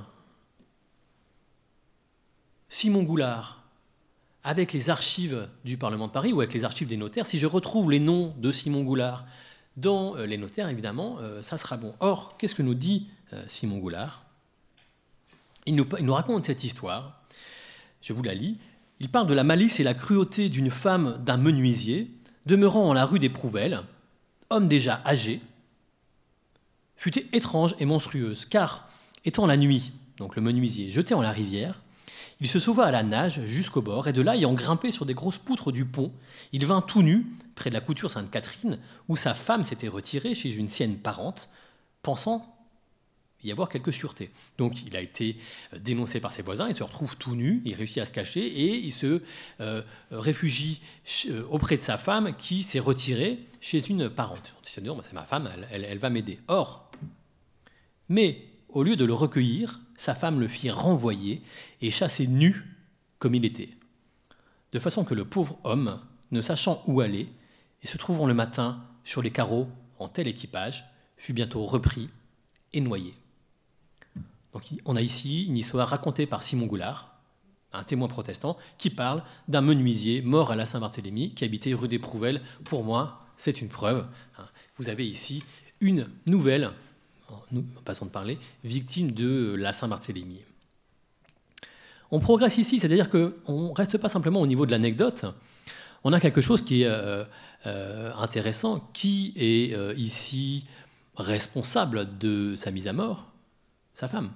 Simon Goulard avec les archives du Parlement de Paris ou avec les archives des notaires, si je retrouve les noms de Simon Goulard dans les notaires, évidemment, ça sera bon. Or, qu'est-ce que nous dit Simon Goulard ? Il nous raconte cette histoire, je vous la lis. Il parle de la malice et la cruauté d'une femme d'un menuisier, demeurant en la rue des Prouvelles, homme déjà âgé, fut étrange et monstrueuse, car, étant la nuit, donc le menuisier, jeté en la rivière, il se sauva à la nage jusqu'au bord, et de là, ayant grimpé sur des grosses poutres du pont, il vint tout nu, près de la couture Sainte-Catherine, où sa femme s'était retirée chez une sienne parente, pensant y avoir quelques sûretés. Donc il a été dénoncé par ses voisins, il se retrouve tout nu, il réussit à se cacher et il se réfugie auprès de sa femme qui s'est retirée chez une parente. Il se dit, c'est ma femme, elle va m'aider. Or, mais au lieu de le recueillir, sa femme le fit renvoyer et chasser nu comme il était. De façon que le pauvre homme, ne sachant où aller, et se trouvant le matin sur les carreaux en tel équipage, fut bientôt repris et noyé. Donc on a ici une histoire racontée par Simon Goulard, un témoin protestant, qui parle d'un menuisier mort à la Saint-Barthélemy qui habitait rue des Prouvelles. Pour moi, c'est une preuve. Vous avez ici une nouvelle, façon de parler, victime de la Saint-Barthélemy. On progresse ici, c'est-à-dire qu'on ne reste pas simplement au niveau de l'anecdote, on a quelque chose qui est intéressant, qui est ici responsable de sa mise à mort, sa femme.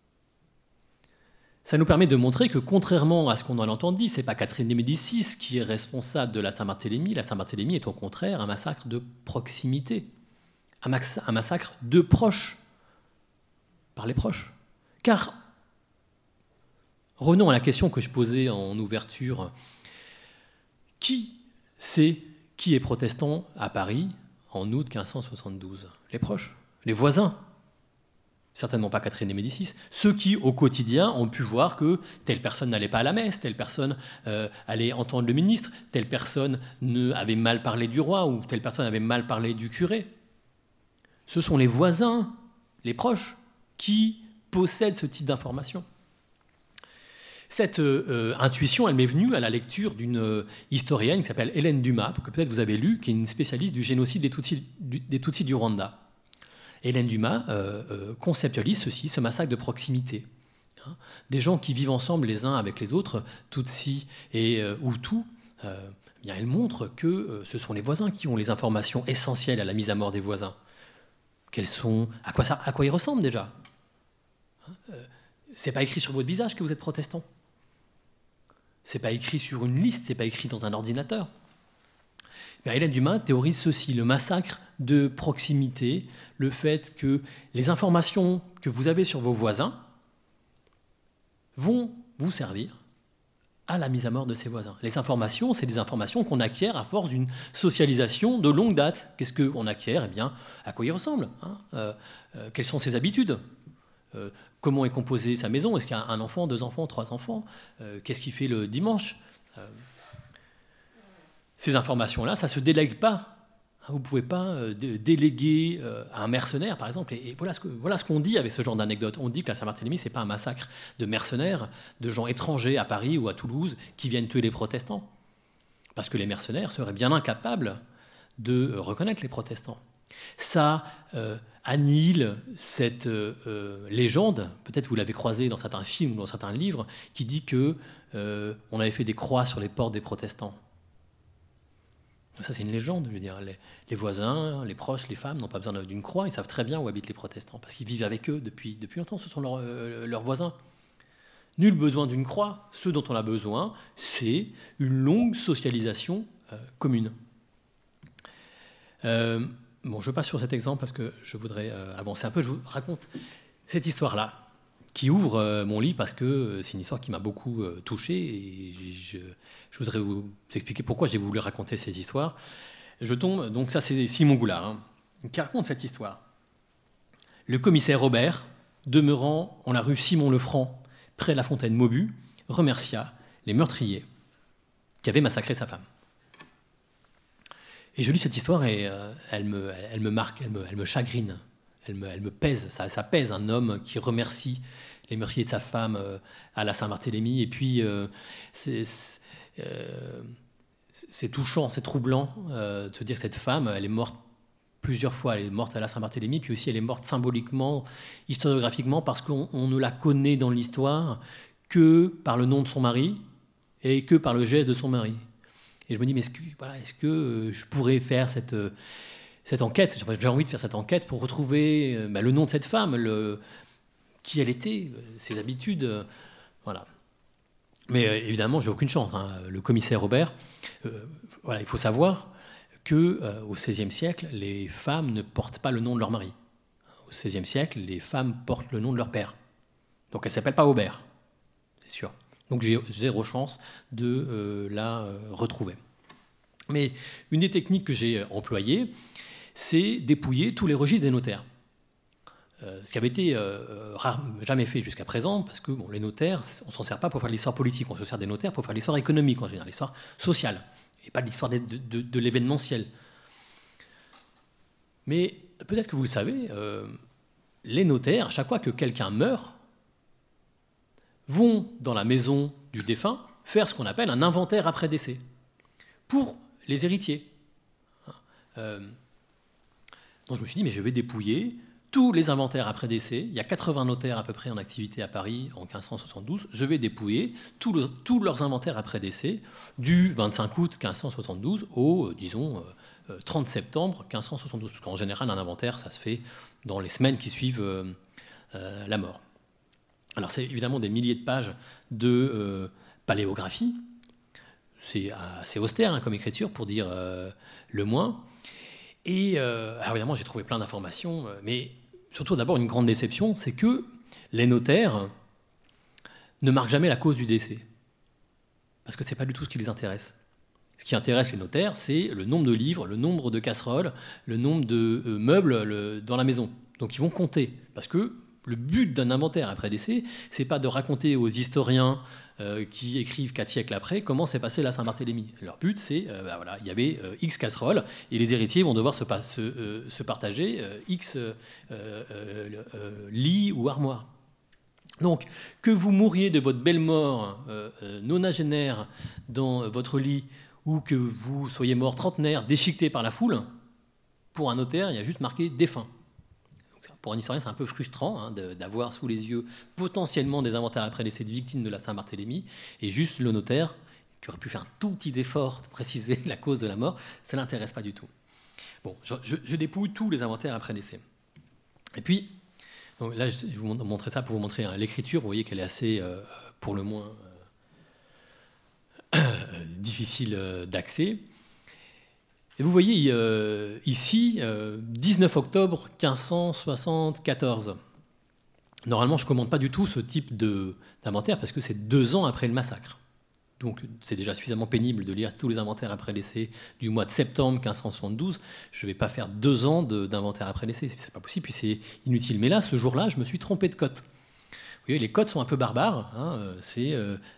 Ça nous permet de montrer que, contrairement à ce qu'on en a entendu, ce n'est pas Catherine de Médicis qui est responsable de la Saint-Barthélemy. La Saint-Barthélemy est au contraire un massacre de proximité, un massacre de proches, par les proches. Car, revenons à la question que je posais en ouverture, qui est protestant à Paris en août 1572? Les proches, les voisins. Certainement pas Catherine de Médicis, ceux qui, au quotidien, ont pu voir que telle personne n'allait pas à la messe, telle personne allait entendre le ministre, telle personne avait mal parlé du roi ou telle personne avait mal parlé du curé. Ce sont les voisins, les proches, qui possèdent ce type d'informations. Cette intuition, elle m'est venue à la lecture d'une historienne qui s'appelle Hélène Dumas, que peut-être vous avez lu, qui est une spécialiste du génocide des Tutsis du Rwanda. Hélène Dumas conceptualise ce massacre de proximité. Des gens qui vivent ensemble les uns avec les autres, Tutsis et Hutus, elle montre que ce sont les voisins qui ont les informations essentielles à la mise à mort des voisins. à quoi ils ressemblent déjà. C'est pas écrit sur votre visage que vous êtes protestant. C'est pas écrit sur une liste, c'est pas écrit dans un ordinateur. Mais Hélène Dumas théorise ceci, le massacre de proximité, le fait que les informations que vous avez sur vos voisins vont vous servir à la mise à mort de ses voisins. Les informations, c'est des informations qu'on acquiert à force d'une socialisation de longue date. Qu'est-ce qu'on acquiert? Eh bien, à quoi il ressemble, hein, quelles sont ses habitudes, comment est composée sa maison, est-ce qu'il y a un enfant, 2 enfants, 3 enfants, qu'est-ce qu'il fait le dimanche. Ces informations-là, ça ne se délègue pas. Vous ne pouvez pas déléguer à un mercenaire, par exemple. Et voilà ce qu'on dit avec ce genre d'anecdote. On dit que la Saint-Barthélemy, ce n'est pas un massacre de mercenaires, de gens étrangers à Paris ou à Toulouse qui viennent tuer les protestants. Parce que les mercenaires seraient bien incapables de reconnaître les protestants. Ça annihile cette légende, peut-être vous l'avez croisée dans certains films ou dans certains livres, qui dit qu'on avait fait des croix sur les portes des protestants. Ça, c'est une légende, je veux dire. Les voisins, les proches, les femmes n'ont pas besoin d'une croix. Ils savent très bien où habitent les protestants, parce qu'ils vivent avec eux depuis longtemps. Ce sont leurs voisins. Nul besoin d'une croix. Ce dont on a besoin, c'est une longue socialisation commune. Je passe sur cet exemple parce que je voudrais avancer un peu. Je vous raconte cette histoire-là, qui ouvre mon livre parce que c'est une histoire qui m'a beaucoup touché et je voudrais vous expliquer pourquoi j'ai voulu raconter ces histoires. Donc ça c'est Simon Goulard qui raconte cette histoire. Le commissaire Robert, demeurant en la rue Simon-le-Franc, près de la fontaine Maubu, remercia les meurtriers qui avaient massacré sa femme. Et je lis cette histoire et elle me marque, elle me chagrine. Elle me pèse, ça pèse un homme qui remercie les meurtriers de sa femme à la Saint-Barthélemy. Et puis, c'est touchant, c'est troublant de se dire que cette femme, elle est morte plusieurs fois. Elle est morte à la Saint-Barthélemy, puis aussi elle est morte symboliquement, historiographiquement, parce qu'on ne la connaît dans l'histoire que par le nom de son mari et que par le geste de son mari. Et je me dis, mais est-ce que je pourrais faire cette enquête, j'ai envie de faire cette enquête pour retrouver le nom de cette femme, qui elle était, ses habitudes, voilà. Mais évidemment, j'ai aucune chance. Le commissaire Robert, il faut savoir qu'au XVIe siècle, les femmes ne portent pas le nom de leur mari. Au XVIe siècle, les femmes portent le nom de leur père. Donc elles ne s'appellent pas Aubert, c'est sûr. Donc j'ai 0 chance de la retrouver. Mais une des techniques que j'ai employées, c'est dépouiller tous les registres des notaires. Ce qui avait été jamais fait jusqu'à présent, parce que les notaires, on ne s'en sert pas pour faire l'histoire politique, on se sert des notaires pour faire l'histoire économique en général, l'histoire sociale, et pas l'histoire de l'événementiel. Mais peut-être que vous le savez, les notaires, à chaque fois que quelqu'un meurt, vont dans la maison du défunt faire ce qu'on appelle un inventaire après décès, pour les héritiers. Donc je me suis dit, mais je vais dépouiller tous les inventaires après décès. Il y a 80 notaires à peu près en activité à Paris en 1572. Je vais dépouiller tous leurs inventaires après décès du 25 août 1572 au, disons, 30 septembre 1572. Parce qu'en général, un inventaire, ça se fait dans les semaines qui suivent la mort. Alors c'est évidemment des milliers de pages de paléographie. C'est assez austère comme écriture, pour dire le moins. Et alors évidemment, j'ai trouvé plein d'informations, mais surtout d'abord une grande déception, c'est que les notaires ne marquent jamais la cause du décès. Parce que ce n'est pas du tout ce qui les intéresse. Ce qui intéresse les notaires, c'est le nombre de livres, le nombre de casseroles, le nombre de meubles dans la maison. Donc ils vont compter, parce que le but d'un inventaire après décès, c'est pas de raconter aux historiens qui écrivent 4 siècles après comment s'est passée la Saint-Barthélemy. Leur but, c'est, il y avait X casseroles, et les héritiers vont devoir se partager X lits ou armoires. Donc, que vous mouriez de votre belle mort nonagénaire dans votre lit, ou que vous soyez mort trentenaire, déchiqueté par la foule, pour un notaire, il y a juste marqué défunt. Pour un historien, c'est un peu frustrant d'avoir sous les yeux potentiellement des inventaires après décès de victimes de la Saint-Barthélemy, et juste le notaire, qui aurait pu faire un tout petit effort de préciser la cause de la mort, ça ne l'intéresse pas du tout. Bon, je dépouille tous les inventaires après décès. Et puis, donc là, je vous montrer ça pour vous montrer l'écriture. Vous voyez qu'elle est assez, pour le moins, difficile d'accès. Et vous voyez ici, 19 octobre 1574. Normalement, je ne commande pas du tout ce type d'inventaire parce que c'est 2 ans après le massacre. Donc c'est déjà suffisamment pénible de lire tous les inventaires après l'essai du mois de septembre 1572. Je ne vais pas faire 2 ans d'inventaire après l'essai, ce n'est pas possible, puis c'est inutile. Mais là, ce jour-là, je me suis trompé de cote. Vous voyez, les codes sont un peu barbares, hein, c'est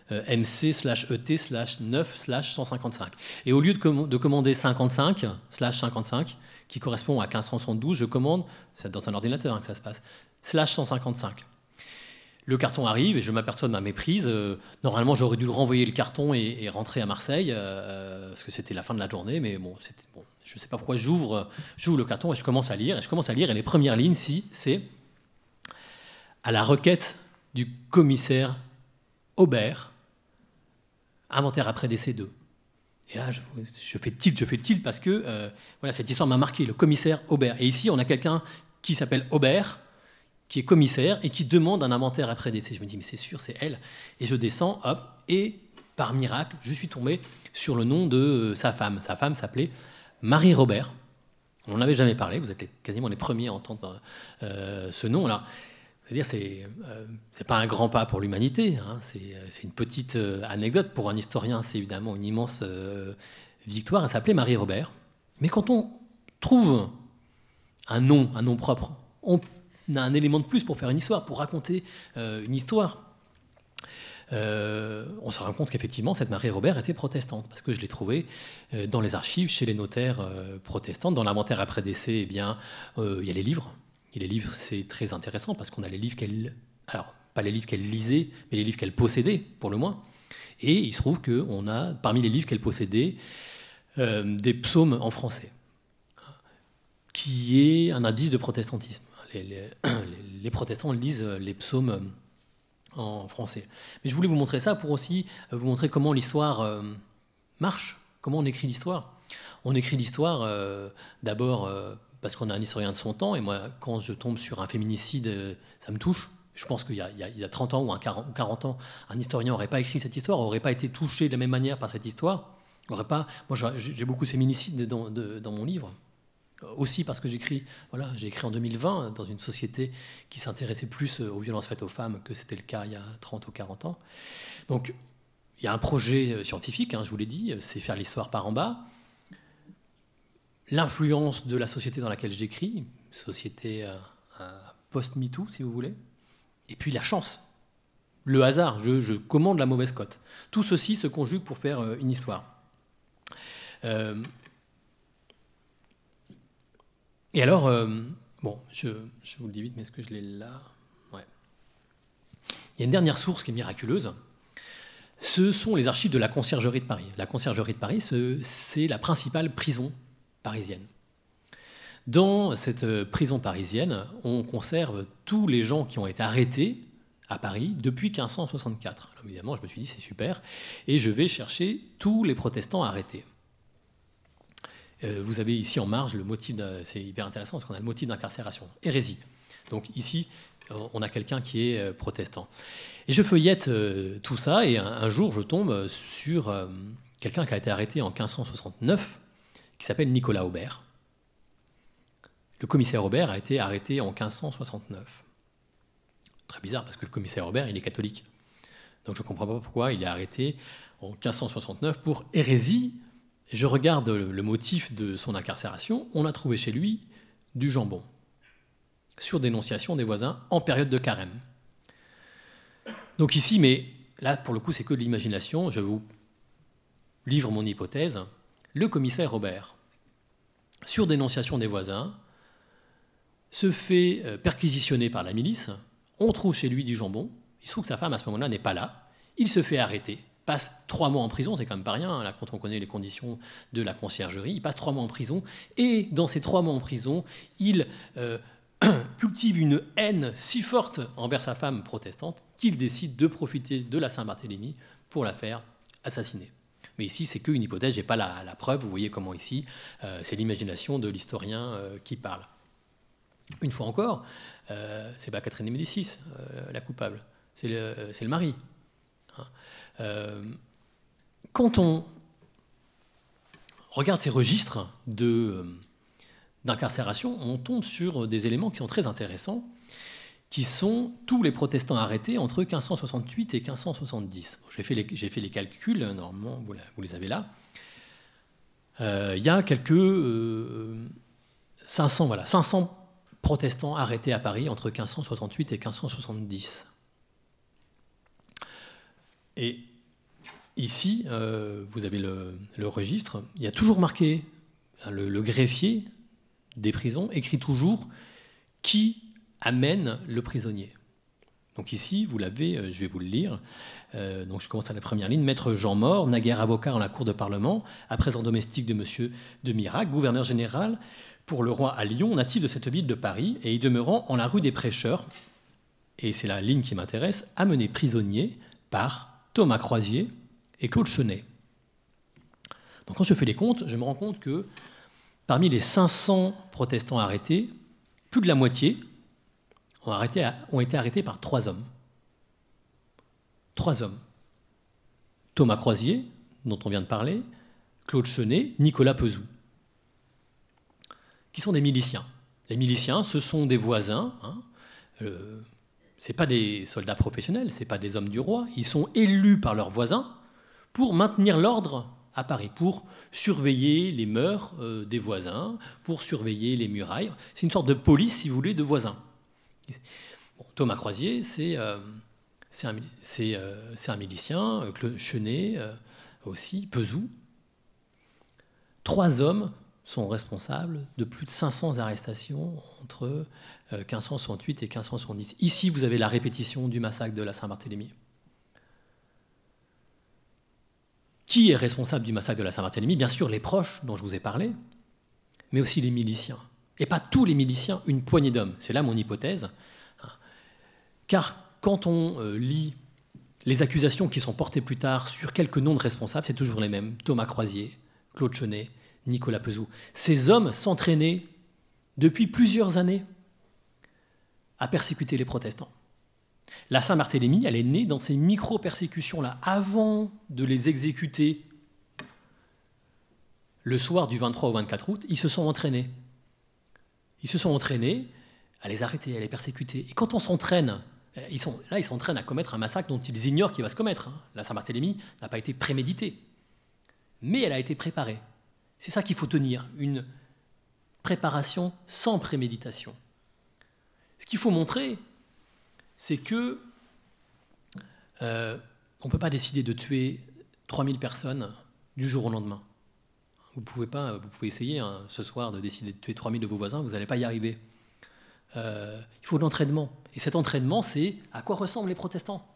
MC/ET/9/155. Et au lieu de commander 55/55, qui correspond à 1572, je commande, c'est dans un ordinateur que ça se passe, /155. Le carton arrive et je m'aperçois de ma méprise. Normalement, j'aurais dû renvoyer le carton et rentrer à Marseille, parce que c'était la fin de la journée, mais bon, je ne sais pas pourquoi j'ouvre le carton et je commence à lire. Et les premières lignes, c'est à la requête du commissaire Aubert, inventaire après décès 2. Et là, je fais tilt parce que voilà, cette histoire m'a marqué, le commissaire Aubert. Et ici, on a quelqu'un qui s'appelle Aubert, qui est commissaire et qui demande un inventaire après décès. Je me dis, mais c'est sûr, c'est elle. Et je descends, hop, et par miracle, je suis tombé sur le nom de sa femme. Sa femme s'appelait Marie Robert. On n'en avait jamais parlé, vous êtes quasiment les premiers à entendre ce nom. Alors, c'est-à-dire, c'est pas un grand pas pour l'humanité, hein, c'est une petite anecdote. Pour un historien, c'est évidemment une immense victoire. Elle s'appelait Marie Robert. Mais quand on trouve un nom propre, on a un élément de plus pour faire une histoire, pour raconter une histoire. On se rend compte qu'effectivement, cette Marie Robert était protestante, parce que je l'ai trouvée dans les archives, chez les notaires protestants. Dans l'inventaire après décès, eh bien, il y a les livres. Et les livres, c'est très intéressant, parce qu'on a les livres qu'elle... Alors, pas les livres qu'elle lisait, mais les livres qu'elle possédait, pour le moins. Et il se trouve qu'on a, parmi les livres qu'elle possédait, des psaumes en français, qui est un indice de protestantisme. Les protestants lisent les psaumes en français. Mais je voulais vous montrer ça pour aussi vous montrer comment l'histoire marche, comment on écrit l'histoire. On écrit l'histoire d'abord parce qu'on est un historien de son temps, et moi, quand je tombe sur un féminicide, ça me touche. Je pense qu'il y a 30 ans ou 40 ans, un historien n'aurait pas écrit cette histoire, n'aurait pas été touché de la même manière par cette histoire. Moi, j'ai beaucoup de féminicides dans mon livre. Aussi parce que j'ai écrit en 2020 dans une société qui s'intéressait plus aux violences faites aux femmes que c'était le cas il y a 30 ou 40 ans. Donc il y a un projet scientifique, je vous l'ai dit, c'est faire l'histoire par en bas. L'influence de la société dans laquelle j'écris, société post-MeToo si vous voulez, et puis la chance, le hasard, je commande la mauvaise cote. Tout ceci se conjugue pour faire une histoire. Et alors, bon, je vous le dis vite, mais est-ce que je l'ai là? Ouais. Il y a une dernière source qui est miraculeuse. Ce sont les archives de la Conciergerie de Paris. La Conciergerie de Paris, c'est la principale prison parisienne. Dans cette prison parisienne, on conserve tous les gens qui ont été arrêtés à Paris depuis 1564. Alors évidemment, je me suis dit, c'est super, et je vais chercher tous les protestants arrêtés. Vous avez ici en marge le motif, c'est hyper intéressant parce qu'on a le motif d'incarcération, hérésie. Donc ici, on a quelqu'un qui est protestant. Et je feuillette tout ça, et un jour, je tombe sur quelqu'un qui a été arrêté en 1569, qui s'appelle Nicolas Aubert. Le commissaire Aubert a été arrêté en 1569. Très bizarre, parce que le commissaire Aubert, il est catholique. Donc je ne comprends pas pourquoi il est arrêté en 1569 pour hérésie. Je regarde le motif de son incarcération. On a trouvé chez lui du jambon, sur dénonciation des voisins en période de carême. Donc ici, mais là, pour le coup, c'est que de l'imagination. Je vous livre mon hypothèse. Le commissaire Robert, sur dénonciation des voisins, se fait perquisitionner par la milice. On trouve chez lui du jambon. Il se trouve que sa femme, à ce moment-là, n'est pas là. Il se fait arrêter. Passe 3 mois en prison, c'est quand même pas rien, là, quand on connaît les conditions de la conciergerie. Il passe 3 mois en prison, et dans ces 3 mois en prison, il cultive une haine si forte envers sa femme protestante qu'il décide de profiter de la Saint-Barthélemy pour la faire assassiner. Mais ici, c'est qu'une hypothèse, je n'ai pas la preuve. Vous voyez comment ici, c'est l'imagination de l'historien qui parle. Une fois encore, c'est pas Catherine de Médicis la coupable, c'est le mari. Quand on regarde ces registres d'incarcération, on tombe sur des éléments qui sont très intéressants, qui sont tous les protestants arrêtés entre 1568 et 1570. Bon, j'ai fait les calculs, normalement vous les avez là. Il y a quelques 500 protestants arrêtés à Paris entre 1568 et 1570. Et ici, vous avez le registre. Il y a toujours marqué, le greffier des prisons écrit toujours qui amène le prisonnier. Donc ici, vous l'avez, je vais vous le lire. Donc je commence à la première ligne. Maître Jean Mort, naguère avocat en la cour de Parlement, à présent domestique de Monsieur de Mirac, gouverneur général pour le roi à Lyon, natif de cette ville de Paris, et y demeurant en la rue des Prêcheurs, et c'est la ligne qui m'intéresse, amené prisonnier par Thomas Croisier et Claude Chenet. Donc quand je fais les comptes, je me rends compte que parmi les 500 protestants arrêtés, plus de la moitié ont été arrêtés par 3 hommes. 3 hommes. Thomas Croisier, dont on vient de parler, Claude Chenet, Nicolas Pezou, qui sont des miliciens. Les miliciens, ce sont des voisins. Ce n'est pas des soldats professionnels, ce n'est pas des hommes du roi. Ils sont élus par leurs voisins pour maintenir l'ordre à Paris, pour surveiller les mœurs des voisins, pour surveiller les murailles. C'est une sorte de police, si vous voulez, de voisins. Bon, Thomas Croisier, c'est un milicien, Chenet aussi, Pezou. 3 hommes sont responsables de plus de 500 arrestations entre 1568 et 1570. Ici, vous avez la répétition du massacre de la Saint-Barthélemy. Qui est responsable du massacre de la Saint-Barthélemy? Bien sûr, les proches dont je vous ai parlé, mais aussi les miliciens. Et pas tous les miliciens, une poignée d'hommes. C'est là mon hypothèse. Car quand on lit les accusations qui sont portées plus tard sur quelques noms de responsables, c'est toujours les mêmes. Thomas Croisier, Claude Chenet, Nicolas Pezou. Ces hommes s'entraînaient depuis plusieurs années à persécuter les protestants. La Saint-Barthélemy, elle est née dans ces micro-persécutions-là. Avant de les exécuter le soir du 23 au 24 août, ils se sont entraînés. Ils se sont entraînés à les arrêter, à les persécuter. Et quand on s'entraîne, ils s'entraînent à commettre un massacre dont ils ignorent qu'il va se commettre. La Saint-Barthélemy n'a pas été préméditée, mais elle a été préparée. C'est ça qu'il faut tenir, une préparation sans préméditation. Ce qu'il faut montrer, c'est que on ne peut pas décider de tuer 3000 personnes du jour au lendemain. Vous pouvez essayer ce soir de décider de tuer 3000 de vos voisins, vous n'allez pas y arriver. Il faut de l'entraînement. Et cet entraînement, c'est à quoi ressemblent les protestants?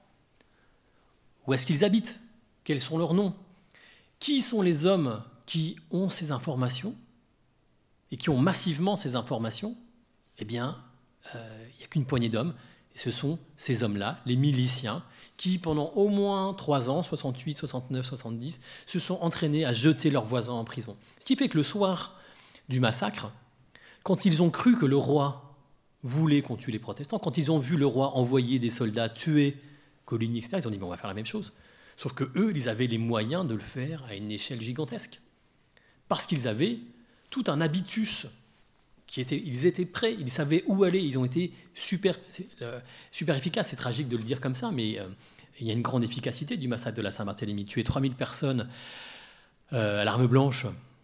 Où est-ce qu'ils habitent? Quels sont leurs noms? Qui sont les hommes qui ont ces informations et qui ont massivement ces informations? Eh bien, il n'y a qu'une poignée d'hommes. Et ce sont ces hommes-là, les miliciens, qui, pendant au moins 3 ans, 68, 69, 70, se sont entraînés à jeter leurs voisins en prison. Ce qui fait que le soir du massacre, quand ils ont cru que le roi voulait qu'on tue les protestants, quand ils ont vu le roi envoyer des soldats tuer Coligny, etc., ils ont dit, on va faire la même chose. Sauf qu'eux, ils avaient les moyens de le faire à une échelle gigantesque. Parce qu'ils avaient tout un habitus. Ils étaient prêts, ils savaient où aller, ils ont été super efficaces. C'est tragique de le dire comme ça, mais il y a une grande efficacité du massacre de la Saint-Barthélemy. Tuer 3000 personnes à l'arme blanche,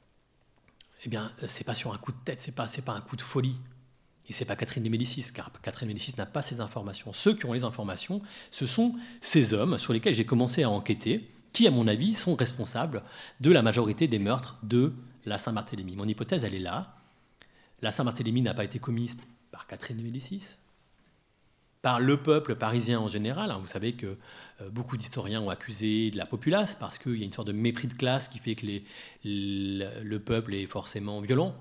eh bien, c'est pas sur un coup de tête, c'est pas un coup de folie. Et c'est pas Catherine de Médicis, car Catherine de Médicis n'a pas ces informations. Ceux qui ont les informations, ce sont ces hommes sur lesquels j'ai commencé à enquêter, qui, à mon avis, sont responsables de la majorité des meurtres de la Saint-Barthélemy. Mon hypothèse, elle est là. La Saint-Barthélemy n'a pas été commise par Catherine de Médicis, par le peuple parisien en général. Vous savez que beaucoup d'historiens ont accusé de la populace parce qu'il y a une sorte de mépris de classe qui fait que le peuple est forcément violent.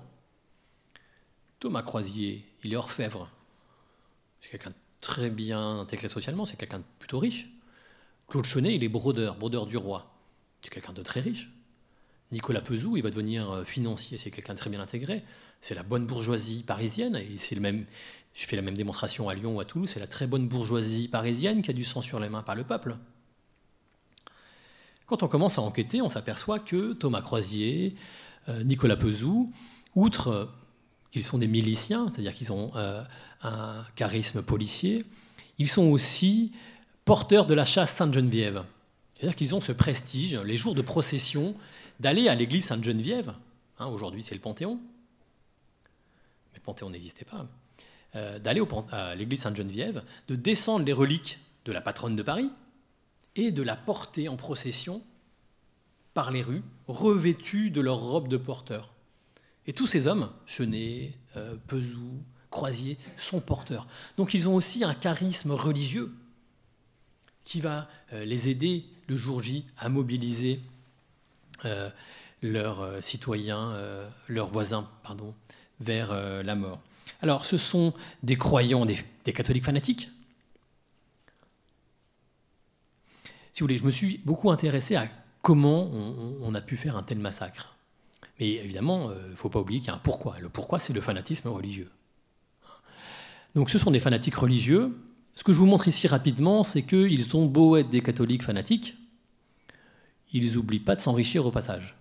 Thomas Croisier, il est orfèvre. C'est quelqu'un de très bien intégré socialement, c'est quelqu'un de plutôt riche. Claude Chenet, il est brodeur du roi. C'est quelqu'un de très riche. Nicolas Pezou, il va devenir financier, c'est quelqu'un de très bien intégré. C'est la bonne bourgeoisie parisienne, et c'est le même. Je fais la même démonstration à Lyon ou à Toulouse, c'est la très bonne bourgeoisie parisienne qui a du sang sur les mains par le peuple. Quand on commence à enquêter, on s'aperçoit que Thomas Croisier, Nicolas Pezou, outre qu'ils sont des miliciens, c'est-à-dire qu'ils ont un charisme policier, ils sont aussi porteurs de la chasse Sainte-Geneviève. C'est-à-dire qu'ils ont ce prestige, les jours de procession, d'aller à l'église Sainte-Geneviève. Aujourd'hui, c'est le Panthéon. Mais le Panthéon n'existait pas. D'aller à l'église Sainte-Geneviève, de descendre les reliques de la patronne de Paris et de la porter en procession par les rues, revêtus de leur robe de porteurs. Et tous ces hommes, Chenet, Pezou, Croisier, sont porteurs. Donc ils ont aussi un charisme religieux qui va les aider le jour J à mobiliser leurs citoyens, leurs voisins, vers la mort. Alors, ce sont des croyants, des catholiques fanatiques. Si vous voulez, je me suis beaucoup intéressé à comment on a pu faire un tel massacre. Mais évidemment, il ne faut pas oublier qu'il y a un pourquoi. Le pourquoi, c'est le fanatisme religieux. Donc, ce sont des fanatiques religieux. Ce que je vous montre ici rapidement, c'est qu'ils ont beau être des catholiques fanatiques, ils n'oublient pas de s'enrichir au passage.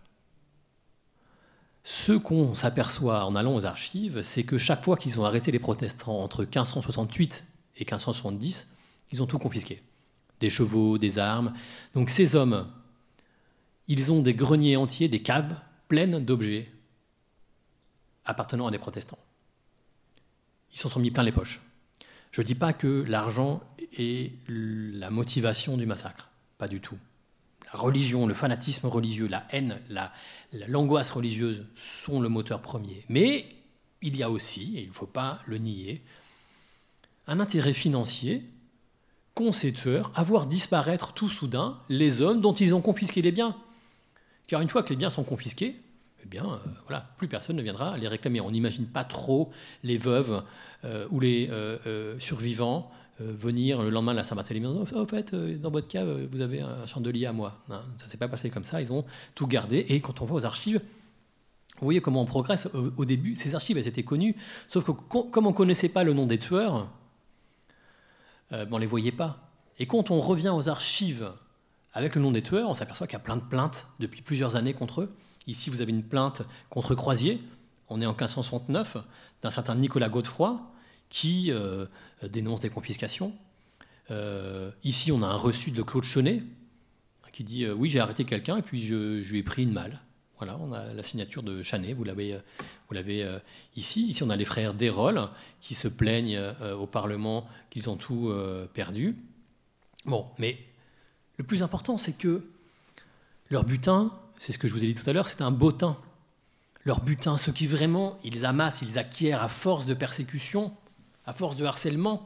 Ce qu'on s'aperçoit en allant aux archives, c'est que chaque fois qu'ils ont arrêté les protestants entre 1568 et 1570, ils ont tout confisqué. Des chevaux, des armes. Donc ces hommes, ils ont des greniers entiers, des caves pleines d'objets appartenant à des protestants. Ils s'en sont mis plein les poches. Je ne dis pas que l'argent est la motivation du massacre, pas du tout. La religion, le fanatisme religieux, la haine, l'angoisse religieuse sont le moteur premier. Mais il y a aussi, et il ne faut pas le nier, un intérêt financier qu'ont ces tueurs à voir disparaître tout soudain les hommes dont ils ont confisqué les biens. Car une fois que les biens sont confisqués, eh bien, plus personne ne viendra les réclamer. On n'imagine pas trop les veuves ou les survivants venir le lendemain de la Saint-Barthélemy. En fait, dans votre cave, vous avez un chandelier à moi. Ça ne s'est pas passé comme ça. Ils ont tout gardé. Et quand on va aux archives, vous voyez comment on progresse. Au début, ces archives, elles étaient connues. Sauf que comme on ne connaissait pas le nom des tueurs, on ne les voyait pas. Et quand on revient aux archives avec le nom des tueurs, on s'aperçoit qu'il y a plein de plaintes depuis plusieurs années contre eux. Ici, vous avez une plainte contre Croisier. On est en 1569, d'un certain Nicolas Godefroy, qui dénonce des confiscations. Ici, on a un reçu de Claude Chenet, qui dit oui, j'ai arrêté quelqu'un et puis je lui ai pris une malle. Voilà, on a la signature de Chenet, vous l'avez ici. Ici, on a les frères Desrolles qui se plaignent au Parlement qu'ils ont tout perdu. Bon, mais le plus important, c'est que leur butin, c'est ce que je vous ai dit tout à l'heure, c'est un bottin. Leur butin, ce qui vraiment, ils amassent, ils acquièrent à force de persécution, à force de harcèlement,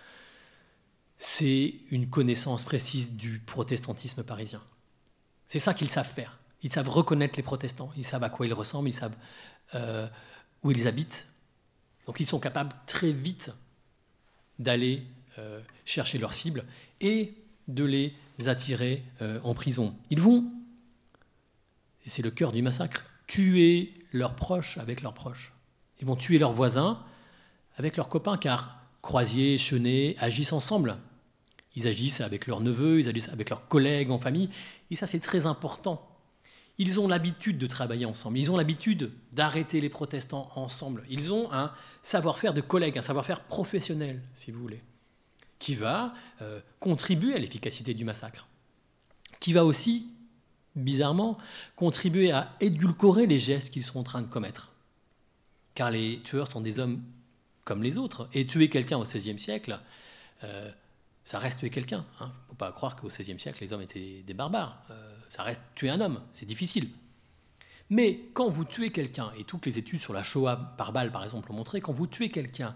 c'est une connaissance précise du protestantisme parisien. C'est ça qu'ils savent faire. Ils savent reconnaître les protestants, ils savent à quoi ils ressemblent, ils savent où ils habitent. Donc ils sont capables très vite d'aller chercher leurs cibles et de les attirer en prison. Ils vont, et c'est le cœur du massacre, tuer leurs proches avec leurs proches. Ils vont tuer leurs voisins avec leurs copains, car Croisier, Chenet agissent ensemble. Ils agissent avec leurs neveux, ils agissent avec leurs collègues en famille, et ça c'est très important. Ils ont l'habitude de travailler ensemble, ils ont l'habitude d'arrêter les protestants ensemble. Ils ont un savoir-faire de collègues, un savoir-faire professionnel, si vous voulez, qui va contribuer à l'efficacité du massacre, qui va aussi, bizarrement, contribuer à édulcorer les gestes qu'ils sont en train de commettre. Car les tueurs sont des hommes comme les autres. Et tuer quelqu'un au XVIe siècle, ça reste tuer quelqu'un. Il ne faut pas croire qu'au XVIe siècle, les hommes étaient des barbares. Ça reste tuer un homme, c'est difficile. Mais quand vous tuez quelqu'un, et toutes les études sur la Shoah par balle, par exemple, ont montré, quand vous tuez quelqu'un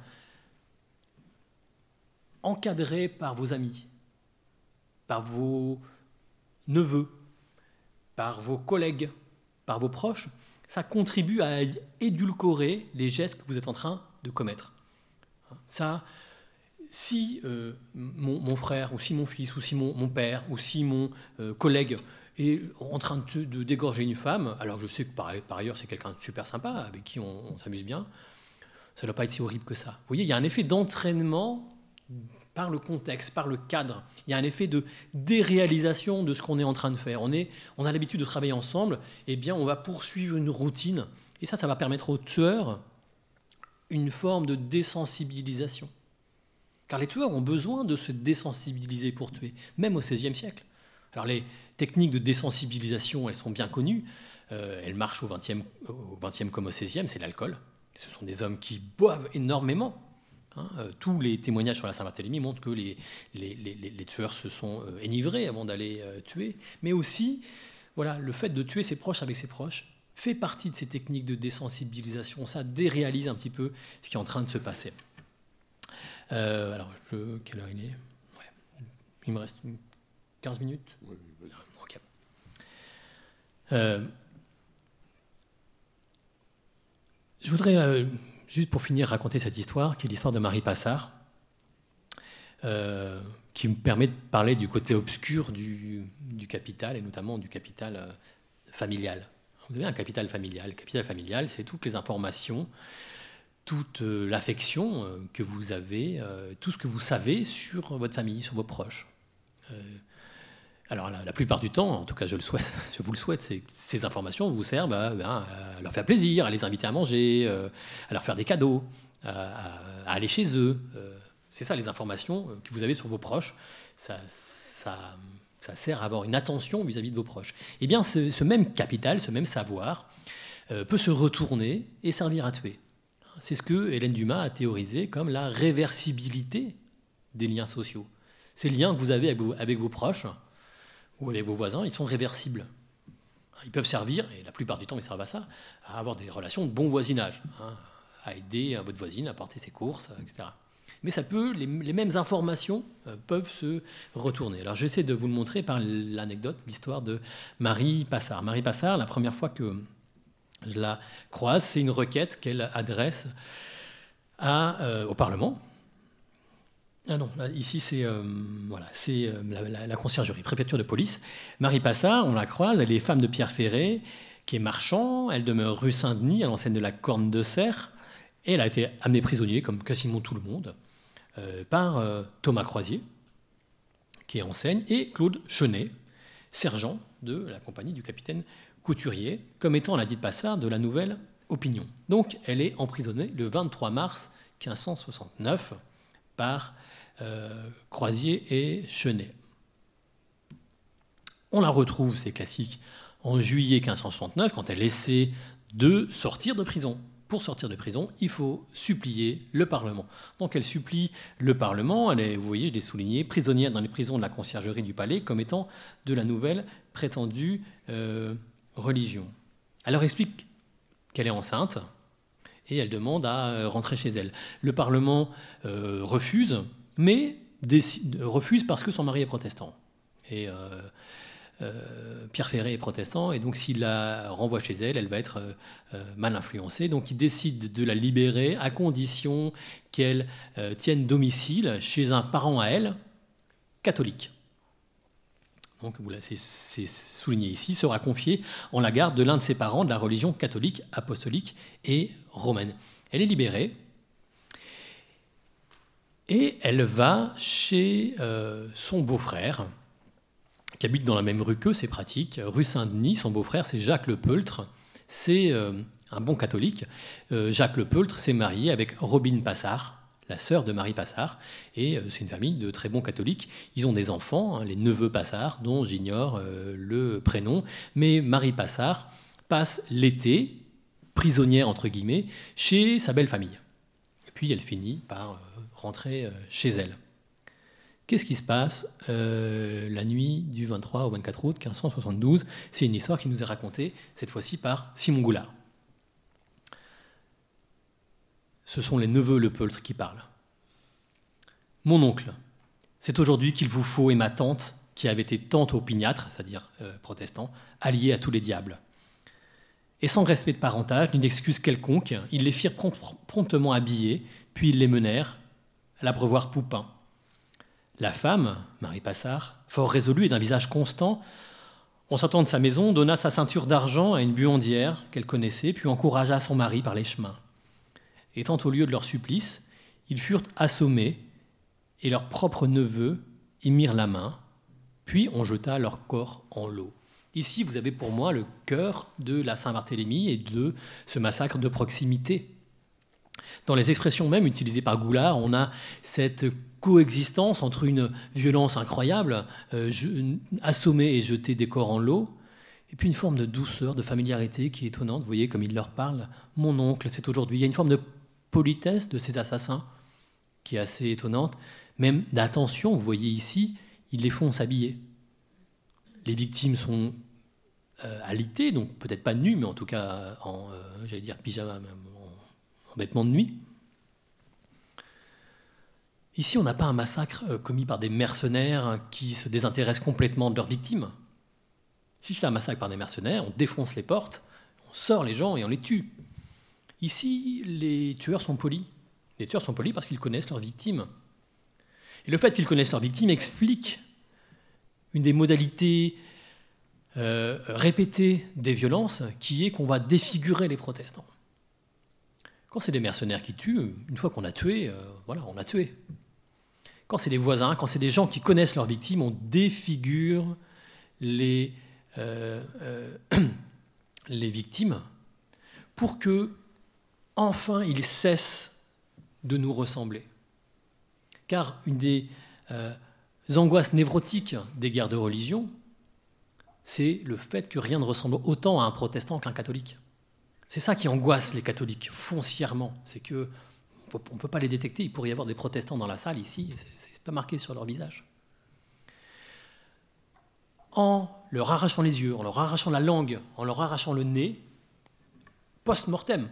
encadré par vos amis, par vos neveux, par vos collègues, par vos proches, ça contribue à édulcorer les gestes que vous êtes en train de commettre. Ça, si mon frère, ou si mon fils, ou si mon père, ou si mon collègue est en train de dégorger une femme, alors je sais que par ailleurs c'est quelqu'un de super sympa, avec qui on s'amuse bien, ça ne doit pas être si horrible que ça. Vous voyez, il y a un effet d'entraînement par le contexte, par le cadre. Il y a un effet de déréalisation de ce qu'on est en train de faire. On a l'habitude de travailler ensemble, eh bien on va poursuivre une routine, et ça va permettre aux tueurs une forme de désensibilisation. Car les tueurs ont besoin de se désensibiliser pour tuer, même au XVIe siècle. Alors les techniques de désensibilisation, elles sont bien connues. Elles marchent au XXe comme au XVIe, c'est l'alcool. Ce sont des hommes qui boivent énormément. Tous les témoignages sur la Saint-Barthélemy montrent que les tueurs se sont enivrés avant d'aller tuer. Mais aussi, voilà, le fait de tuer ses proches avec ses proches fait partie de ces techniques de désensibilisation. Ça déréalise un petit peu ce qui est en train de se passer. Alors, quelle heure il est? Ouais. Il me reste 15 minutes. Oui, vas-y. Ok. Je voudrais, juste pour finir, raconter cette histoire, qui est l'histoire de Marie Passard, qui me permet de parler du côté obscur du capital, et notamment du capital familial. Vous avez un capital familial. Le capital familial, c'est toutes les informations, toute l'affection que vous avez, tout ce que vous savez sur votre famille, sur vos proches. Alors la plupart du temps, en tout cas je vous le souhaite, ces informations vous servent à leur faire plaisir, à les inviter à manger, à leur faire des cadeaux, à aller chez eux. C'est ça les informations que vous avez sur vos proches. Ça sert à avoir une attention vis-à-vis de vos proches. Eh bien ce même capital, ce même savoir peut se retourner et servir à tuer. C'est ce que Hélène Dumas a théorisé comme la réversibilité des liens sociaux. Ces liens que vous avez avec vos proches ou avec vos voisins, ils sont réversibles. Ils peuvent servir, et la plupart du temps ils servent à ça, à avoir des relations de bon voisinage, à aider votre voisine à porter ses courses, etc. Mais ça peut, les mêmes informations peuvent se retourner. Alors j'essaie de vous le montrer par l'anecdote, l'histoire de Marie Passard. Marie Passard, la première fois que je la croise, c'est une requête qu'elle adresse au Parlement. Ah non, là, ici c'est la conciergerie, préfecture de police. Marie Passard, on la croise, elle est femme de Pierre Ferré, qui est marchand, elle demeure rue Saint-Denis, à l'enseigne de la Corne de Serre, et elle a été amenée prisonnière, comme quasiment tout le monde, par Thomas Croisier, qui est enseigne, et Claude Chenet, sergent de la compagnie du capitaine Couturier, comme étant la dite Passard de la Nouvelle Opinion. Donc elle est emprisonnée le 23 mars 1569 par Croisier et Chenet. On la retrouve, c'est classique, en juillet 1569, quand elle essaie de sortir de prison. Pour sortir de prison, il faut supplier le Parlement. Donc elle supplie le Parlement, elle est, vous voyez, je l'ai souligné, prisonnière dans les prisons de la conciergerie du palais, comme étant de la nouvelle prétendue religion. Elle leur explique qu'elle est enceinte, et elle demande à rentrer chez elle. Le Parlement refuse, mais refuse parce que son mari est protestant. Et Pierre Ferré est protestant, et donc s'il la renvoie chez elle, elle va être mal influencée. Donc il décide de la libérer à condition qu'elle tienne domicile chez un parent à elle, catholique. Donc voilà, c'est souligné ici, sera confiée en la garde de l'un de ses parents de la religion catholique, apostolique et romaine. Elle est libérée et elle va chez son beau-frère, qui habite dans la même rue qu'eux, c'est pratique, rue Saint-Denis. Son beau-frère, c'est Jacques Le Peultre, c'est un bon catholique. Jacques Le Peultre s'est marié avec Robine Passard, la sœur de Marie Passard, et c'est une famille de très bons catholiques. Ils ont des enfants, les neveux Passard, dont j'ignore le prénom, mais Marie Passard passe l'été, prisonnière entre guillemets, chez sa belle famille. Et puis elle finit par rentrer chez elle. Qu'est-ce qui se passe la nuit du 23 au 24 août 1572 ? C'est une histoire qui nous est racontée, cette fois-ci, par Simon Goulard. Ce sont les neveux Le Peultre qui parlent. « Mon oncle, c'est aujourd'hui qu'il vous faut, et ma tante, qui avait été tante opiniâtre, c'est-à-dire protestant, alliée à tous les diables. Et sans respect de parentage, ni d'excuse quelconque, ils les firent promptement habiller, puis ils les menèrent à l'abreuvoir Poupin. La femme, Marie Passard, fort résolue et d'un visage constant, En sortant de sa maison, donna sa ceinture d'argent à une buandière qu'elle connaissait, puis encouragea son mari par les chemins. Étant au lieu de leur supplice, ils furent assommés, et leurs propres neveux y mirent la main, puis on jeta leur corps en l'eau. Ici, vous avez pour moi le cœur de la Saint-Barthélemy et de ce massacre de proximité. Dans les expressions même utilisées par Goulard, on a cette coexistence entre une violence incroyable, assommer et jeter des corps en l'eau, et puis une forme de douceur, de familiarité qui est étonnante. Vous voyez comme il leur parle. Mon oncle, c'est aujourd'hui. Il y a une forme de politesse de ces assassins qui est assez étonnante, même d'attention. Vous voyez ici, ils les font s'habiller. Les victimes sont alitées, donc peut-être pas nues, mais en tout cas en, j'allais dire pyjama, même en vêtements de nuit. Ici, on n'a pas un massacre commis par des mercenaires qui se désintéressent complètement de leurs victimes. Si c'est un massacre par des mercenaires, on défonce les portes, on sort les gens et on les tue. Ici, les tueurs sont polis. Les tueurs sont polis parce qu'ils connaissent leurs victimes. Et le fait qu'ils connaissent leurs victimes explique une des modalités répétées des violences, qui est qu'on va défigurer les protestants. Quand c'est des mercenaires qui tuent, une fois qu'on a tué, voilà, on a tué. Quand c'est des voisins, quand c'est des gens qui connaissent leurs victimes, on défigure les victimes pour que, enfin, ils cessent de nous ressembler. Car une des angoisses névrotiques des guerres de religion, c'est le fait que rien ne ressemble autant à un protestant qu'un catholique. C'est ça qui angoisse les catholiques foncièrement, c'est que on ne peut pas les détecter. Il pourrait y avoir des protestants dans la salle ici, c'est pas marqué sur leur visage. En leur arrachant les yeux, en leur arrachant la langue, en leur arrachant le nez, post-mortem,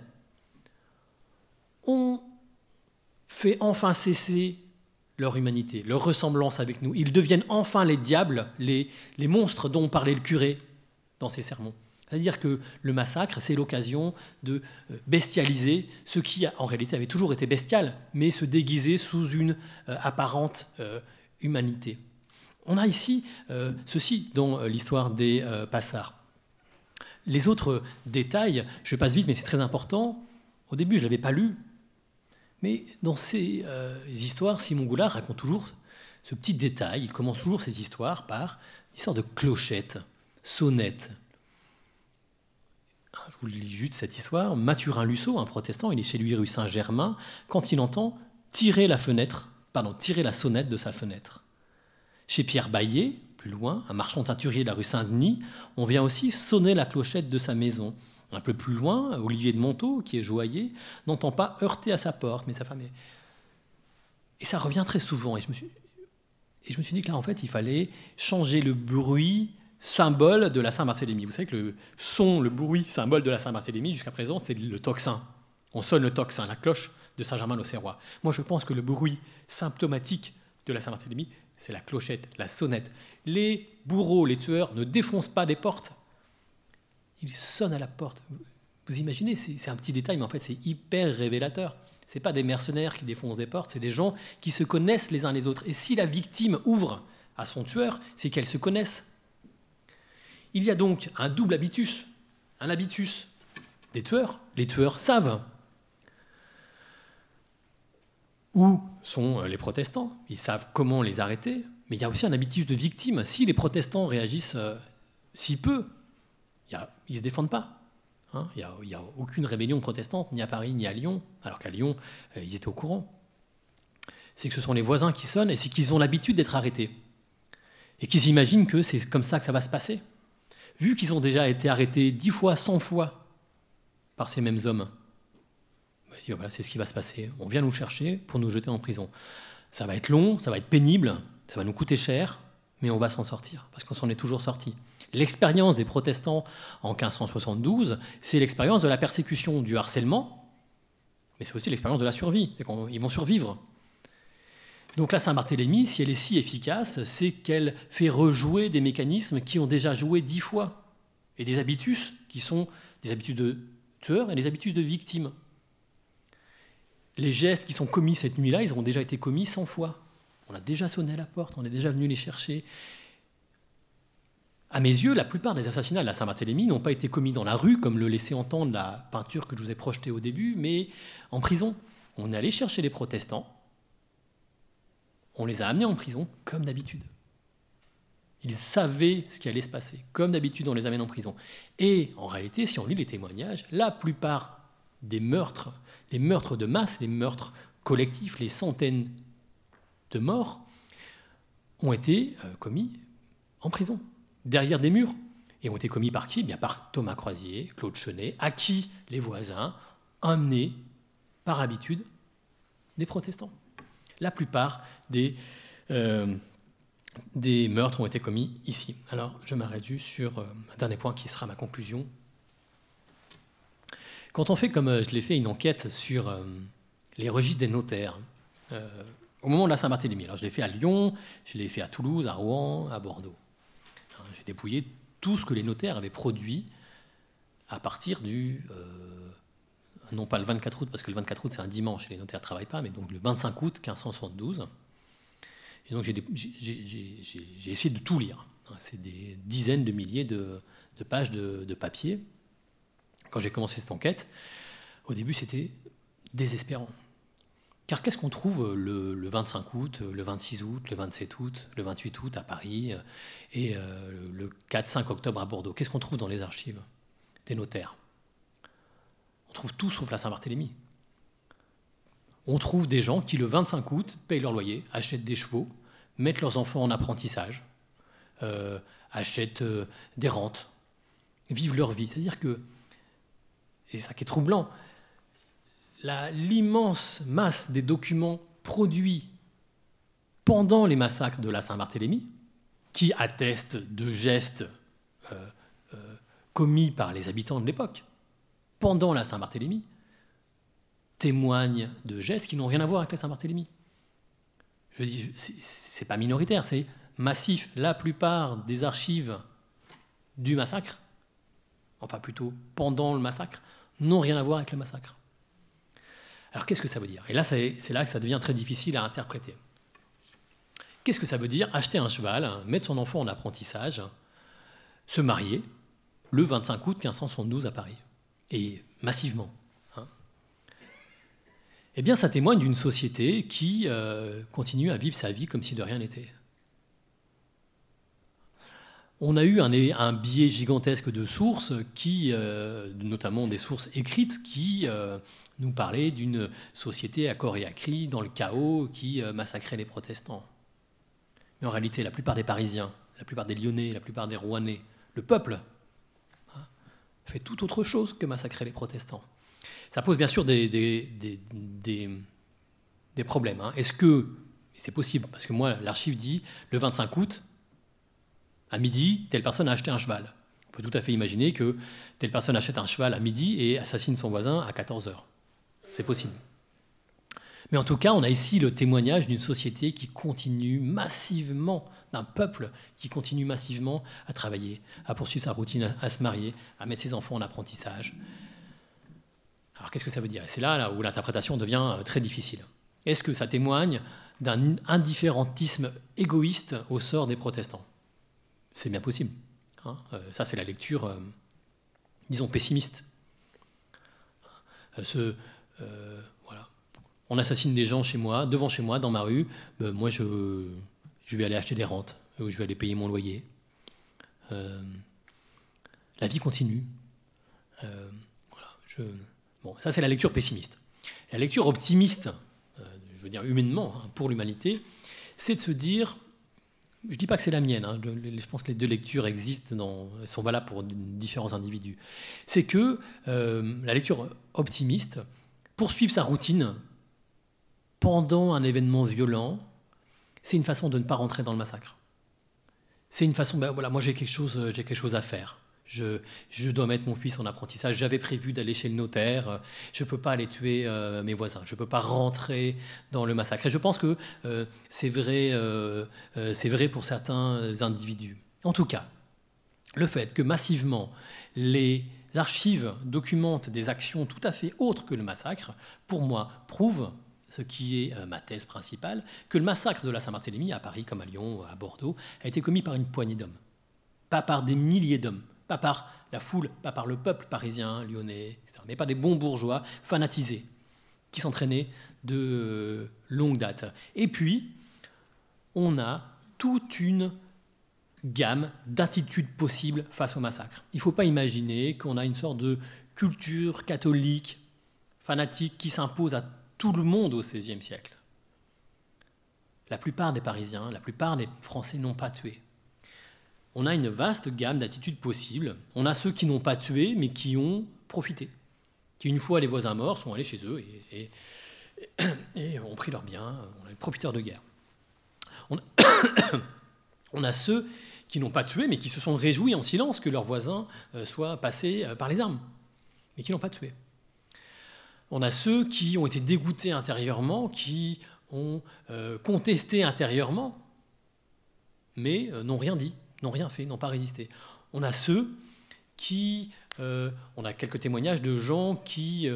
on fait enfin cesser leur humanité, leur ressemblance avec nous. Ils deviennent enfin les diables, les monstres dont parlait le curé dans ses sermons. C'est-à-dire que le massacre, c'est l'occasion de bestialiser ce qui, en réalité, avait toujours été bestial, mais se déguiser sous une apparente humanité. On a ici ceci dans l'histoire des Passards. Les autres détails, je passe vite, mais c'est très important. Au début, je ne l'avais pas lu, mais dans ces histoires, Simon Goulard raconte toujours ce petit détail. Il commence toujours ses histoires par l'histoire de clochettes, sonnettes. Je vous lis juste cette histoire. Mathurin Lusso, un protestant, il est chez lui rue Saint-Germain, quand il entend tirer la sonnette de sa fenêtre. Chez Pierre Baillet, plus loin, un marchand teinturier de la rue Saint-Denis, on vient aussi sonner la clochette de sa maison. Un peu plus loin, Olivier de Montaut, qui est joaillier, n'entend pas heurter à sa porte, mais sa femme est... Et ça revient très souvent. Et je me suis dit que là, en fait, il fallait changer le bruit symbole de la Saint-Barthélemy. Vous savez que le son, le bruit symbole de la Saint-Barthélemy, jusqu'à présent, c'était le tocsin. On sonne le tocsin, la cloche de Saint-Germain-l'Auxerrois. Moi, je pense que le bruit symptomatique de la Saint-Barthélemy, c'est la clochette, la sonnette. Les bourreaux, les tueurs ne défoncent pas des portes. Ils sonnent à la porte. Vous imaginez, c'est un petit détail, mais en fait, c'est hyper révélateur. Ce n'est pas des mercenaires qui défoncent des portes, c'est des gens qui se connaissent les uns les autres. Et si la victime ouvre à son tueur, c'est qu'elles se connaissent. Il y a donc un double habitus, un habitus des tueurs. Les tueurs savent où sont les protestants, ils savent comment les arrêter, mais il y a aussi un habitus de victime. Si les protestants réagissent si peu, ils ne se défendent pas. Hein, il n'y a aucune rébellion protestante, ni à Paris, ni à Lyon, alors qu'à Lyon, ils étaient au courant. C'est que ce sont les voisins qui sonnent, et c'est qu'ils ont l'habitude d'être arrêtés. Et qu'ils imaginent que c'est comme ça que ça va se passer. Vu qu'ils ont déjà été arrêtés 10 fois, 100 fois par ces mêmes hommes, voilà, c'est ce qui va se passer. On vient nous chercher pour nous jeter en prison. Ça va être long, ça va être pénible, ça va nous coûter cher, mais on va s'en sortir, parce qu'on s'en est toujours sorti. L'expérience des protestants en 1572, c'est l'expérience de la persécution, du harcèlement, mais c'est aussi l'expérience de la survie, c'est qu'ils vont survivre. Donc la Saint-Barthélemy, si elle est si efficace, c'est qu'elle fait rejouer des mécanismes qui ont déjà joué 10 fois, et des habitus qui sont des habitus de tueurs et des habitus de victimes. Les gestes qui sont commis cette nuit-là, ils ont déjà été commis 100 fois. On a déjà sonné à la porte, on est déjà venu les chercher. À mes yeux, la plupart des assassinats de la Saint-Barthélemy n'ont pas été commis dans la rue, comme le laissait entendre la peinture que je vous ai projetée au début, mais en prison. On est allé chercher les protestants, on les a amenés en prison, comme d'habitude. Ils savaient ce qui allait se passer. Comme d'habitude, on les amène en prison. Et en réalité, si on lit les témoignages, la plupart des meurtres, les meurtres de masse, les meurtres collectifs, les centaines de morts, ont été commis en prison, derrière des murs. Et ont été commis par qui? Bien par Thomas Croisier, Claude Chenet, à qui les voisins amenaient, par habitude, des protestants. La plupart des meurtres ont été commis ici. Alors, je m'arrête juste sur un dernier point qui sera ma conclusion. Quand on fait, comme je l'ai fait, une enquête sur les registres des notaires, au moment de la Saint-Barthélemy, alors je l'ai fait à Lyon, je l'ai fait à Toulouse, à Rouen, à Bordeaux. J'ai dépouillé tout ce que les notaires avaient produit à partir du... non pas le 24 août, parce que le 24 août c'est un dimanche et les notaires ne travaillent pas, mais donc le 25 août 1572. Et donc j'ai essayé de tout lire. C'est des dizaines de milliers de pages de papier. Quand j'ai commencé cette enquête, au début c'était désespérant. Car qu'est-ce qu'on trouve le 25 août, le 26 août, le 27 août, le 28 août à Paris et le 4-5 octobre à Bordeaux? Qu'est-ce qu'on trouve dans les archives des notaires? On trouve tout sauf la Saint-Barthélemy. On trouve des gens qui, le 25 août, payent leur loyer, achètent des chevaux, mettent leurs enfants en apprentissage, achètent des rentes, vivent leur vie. C'est-à-dire que, et ça qui est troublant, l'immense masse des documents produits pendant les massacres de la Saint-Barthélemy, qui attestent de gestes commis par les habitants de l'époque, pendant la Saint-Barthélemy, témoignent de gestes qui n'ont rien à voir avec la Saint-Barthélemy. Je dis, c'est pas minoritaire, c'est massif. La plupart des archives du massacre, enfin plutôt pendant le massacre, n'ont rien à voir avec le massacre. Alors qu'est-ce que ça veut dire? Et là, c'est là que ça devient très difficile à interpréter. Qu'est-ce que ça veut dire acheter un cheval, mettre son enfant en apprentissage, se marier le 25 août 1572 à Paris? Et massivement. Eh bien, ça témoigne d'une société qui continue à vivre sa vie comme si de rien n'était. On a eu un biais gigantesque de sources, notamment des sources écrites, qui nous parlaient d'une société à corps et à cri, dans le chaos, qui massacrait les protestants. Mais en réalité, la plupart des Parisiens, la plupart des Lyonnais, la plupart des Rouennais, le peuple, fait tout autre chose que massacrer les protestants. Ça pose bien sûr des problèmes. Est-ce que, c'est possible, parce que moi, l'archive dit, le 25 août, à midi, telle personne a acheté un cheval. On peut tout à fait imaginer que telle personne achète un cheval à midi et assassine son voisin à 14h. C'est possible. Mais en tout cas, on a ici le témoignage d'une société qui continue massivement, d'un peuple qui continue massivement à travailler, à poursuivre sa routine, à se marier, à mettre ses enfants en apprentissage. Alors qu'est-ce que ça veut dire? Et c'est là où l'interprétation devient très difficile. Est-ce que ça témoigne d'un indifférentisme égoïste au sort des protestants? C'est bien possible. Ça, c'est la lecture, disons, pessimiste. Voilà. On assassine des gens chez moi, devant chez moi, dans ma rue. Moi, je vais aller acheter des rentes, je vais aller payer mon loyer. La vie continue. Voilà, Bon, ça, c'est la lecture pessimiste. La lecture optimiste, je veux dire humainement, pour l'humanité, c'est de se dire, je ne dis pas que c'est la mienne, je pense que les deux lectures existent, elles sont valables pour différents individus, c'est que la lecture optimiste, poursuivre sa routine pendant un événement violent, c'est une façon de ne pas rentrer dans le massacre. C'est une façon, voilà, moi j'ai quelque chose à faire. Je dois mettre mon fils en apprentissage, j'avais prévu d'aller chez le notaire, je ne peux pas aller tuer mes voisins, je ne peux pas rentrer dans le massacre. Et je pense que c'est vrai pour certains individus. En tout cas, le fait que massivement les archives documentent des actions tout à fait autres que le massacre, pour moi, prouve, ce qui est ma thèse principale, que le massacre de la Saint-Barthélemy, à Paris comme à Lyon, à Bordeaux, a été commis par une poignée d'hommes. pas par des milliers d'hommes, pas par la foule, pas par le peuple parisien, lyonnais, etc., mais par des bons bourgeois fanatisés qui s'entraînaient de longue date. Et puis, on a toute une gamme d'attitudes possibles face au massacre. Il ne faut pas imaginer qu'on a une sorte de culture catholique, fanatique, qui s'impose à tout le monde au XVIe siècle. La plupart des Parisiens, la plupart des Français n'ont pas tué. On a une vaste gamme d'attitudes possibles. On a ceux qui n'ont pas tué, mais qui ont profité. Qui, une fois les voisins morts, sont allés chez eux et ont pris leurs biens. On a les profiteurs de guerre. On a ceux qui n'ont pas tué, mais qui se sont réjouis en silence que leurs voisins soient passés par les armes, mais qui n'ont pas tué. On a ceux qui ont été dégoûtés intérieurement, qui ont contesté intérieurement, mais n'ont rien dit, n'ont rien fait, n'ont pas résisté. On a ceux qui... on a quelques témoignages de gens qui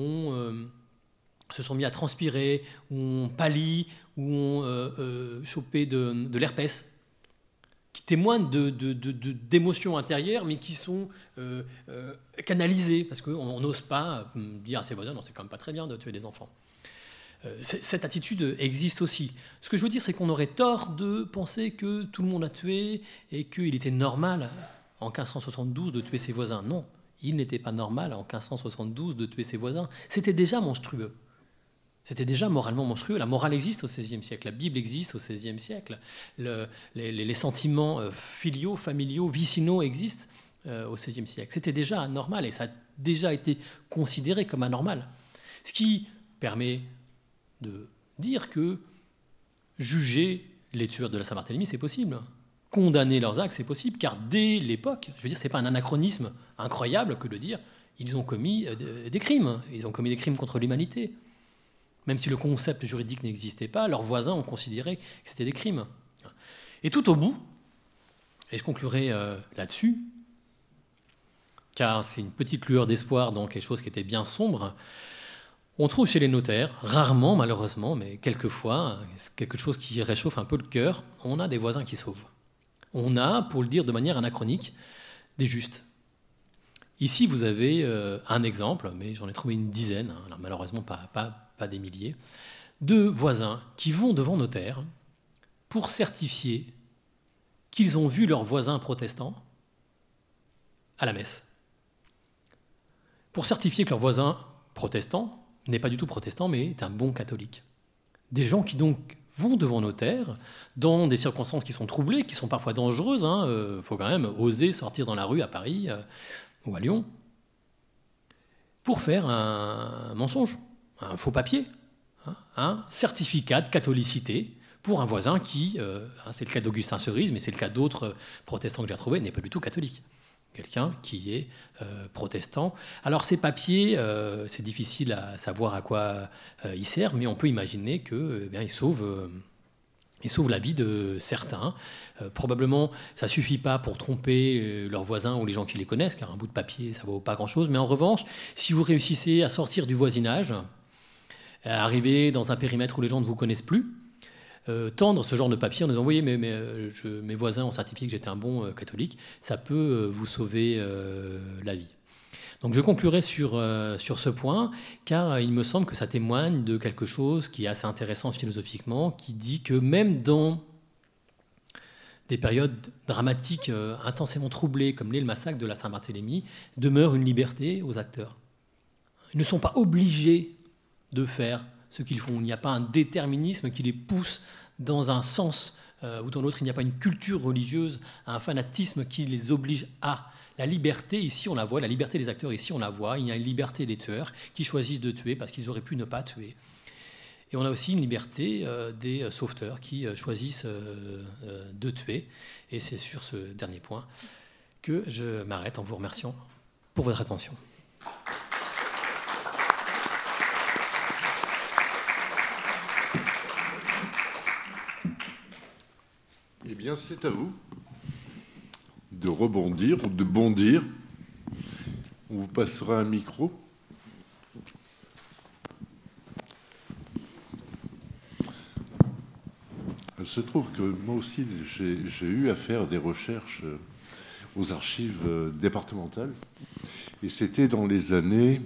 se sont mis à transpirer, ou ont pâli, ou ont chopé de l'herpès, qui témoignent d'émotions intérieures, mais qui sont canalisées, parce qu'on n'ose pas dire à ses voisins « non, c'est quand même pas très bien de tuer des enfants ». Cette attitude existe aussi. Ce que je veux dire, c'est qu'on aurait tort de penser que tout le monde a tué et qu'il était normal en 1572 de tuer ses voisins. Non, il n'était pas normal en 1572 de tuer ses voisins. C'était déjà monstrueux. C'était déjà moralement monstrueux. La morale existe au XVIe siècle, la Bible existe au XVIe siècle, les sentiments filiaux, familiaux, vicinaux existent au XVIe siècle. C'était déjà anormal et ça a déjà été considéré comme anormal. Ce qui permet de dire que juger les tueurs de la Saint-Barthélemy, c'est possible. Condamner leurs actes, c'est possible, car dès l'époque, je veux dire, ce n'est pas un anachronisme incroyable que de dire ils ont commis des crimes, ils ont commis des crimes contre l'humanité. Même si le concept juridique n'existait pas, leurs voisins ont considéré que c'était des crimes. Et tout au bout, et je conclurai là-dessus, car c'est une petite lueur d'espoir dans quelque chose qui était bien sombre, on trouve chez les notaires, rarement malheureusement, mais quelquefois, quelque chose qui réchauffe un peu le cœur, on a des voisins qui sauvent. On a, pour le dire de manière anachronique, des justes. Ici, vous avez un exemple, mais j'en ai trouvé une dizaine, hein, alors malheureusement pas des milliers, de voisins qui vont devant notaire pour certifier qu'ils ont vu leurs voisins protestants à la messe. Pour certifier que leur voisin protestant n'est pas du tout protestant, mais est un bon catholique. Des gens qui donc vont devant notaire, dans des circonstances qui sont troublées, qui sont parfois dangereuses. Faut quand même oser sortir dans la rue à Paris ou à Lyon pour faire un mensonge, un faux papier, un certificat de catholicité pour un voisin qui, c'est le cas d'Augustin Cerise, mais c'est le cas d'autres protestants que j'ai retrouvés, n'est pas du tout catholique. Quelqu'un qui est protestant. Alors ces papiers, c'est difficile à savoir à quoi ils servent, mais on peut imaginer qu'ils sauvent la vie de certains. Probablement, ça ne suffit pas pour tromper leurs voisins ou les gens qui les connaissent, car un bout de papier, ça ne vaut pas grand-chose. Mais en revanche, si vous réussissez à sortir du voisinage, à arriver dans un périmètre où les gens ne vous connaissent plus, tendre ce genre de papier en disant « voyez, mes voisins ont certifié que j'étais un bon catholique », ça peut vous sauver la vie. Donc je conclurai sur ce point, car il me semble que ça témoigne de quelque chose qui est assez intéressant philosophiquement, qui dit que même dans des périodes dramatiques intensément troublées, comme l'est le massacre de la Saint-Barthélemy, demeure une liberté aux acteurs. Ils ne sont pas obligés de faire ce qu'ils font. Il n'y a pas un déterminisme qui les pousse dans un sens ou dans l'autre. Il n'y a pas une culture religieuse, un fanatisme qui les oblige à. La liberté, ici, on la voit. La liberté des acteurs, ici, on la voit. Il y a une liberté des tueurs qui choisissent de tuer parce qu'ils auraient pu ne pas tuer. Et on a aussi une liberté des sauveteurs qui choisissent de tuer. Et c'est sur ce dernier point que je m'arrête en vous remerciant pour votre attention. Eh bien, c'est à vous de rebondir ou de bondir. On vous passera un micro. Il se trouve que moi aussi, j'ai eu à faire des recherches aux archives départementales. Et c'était dans les années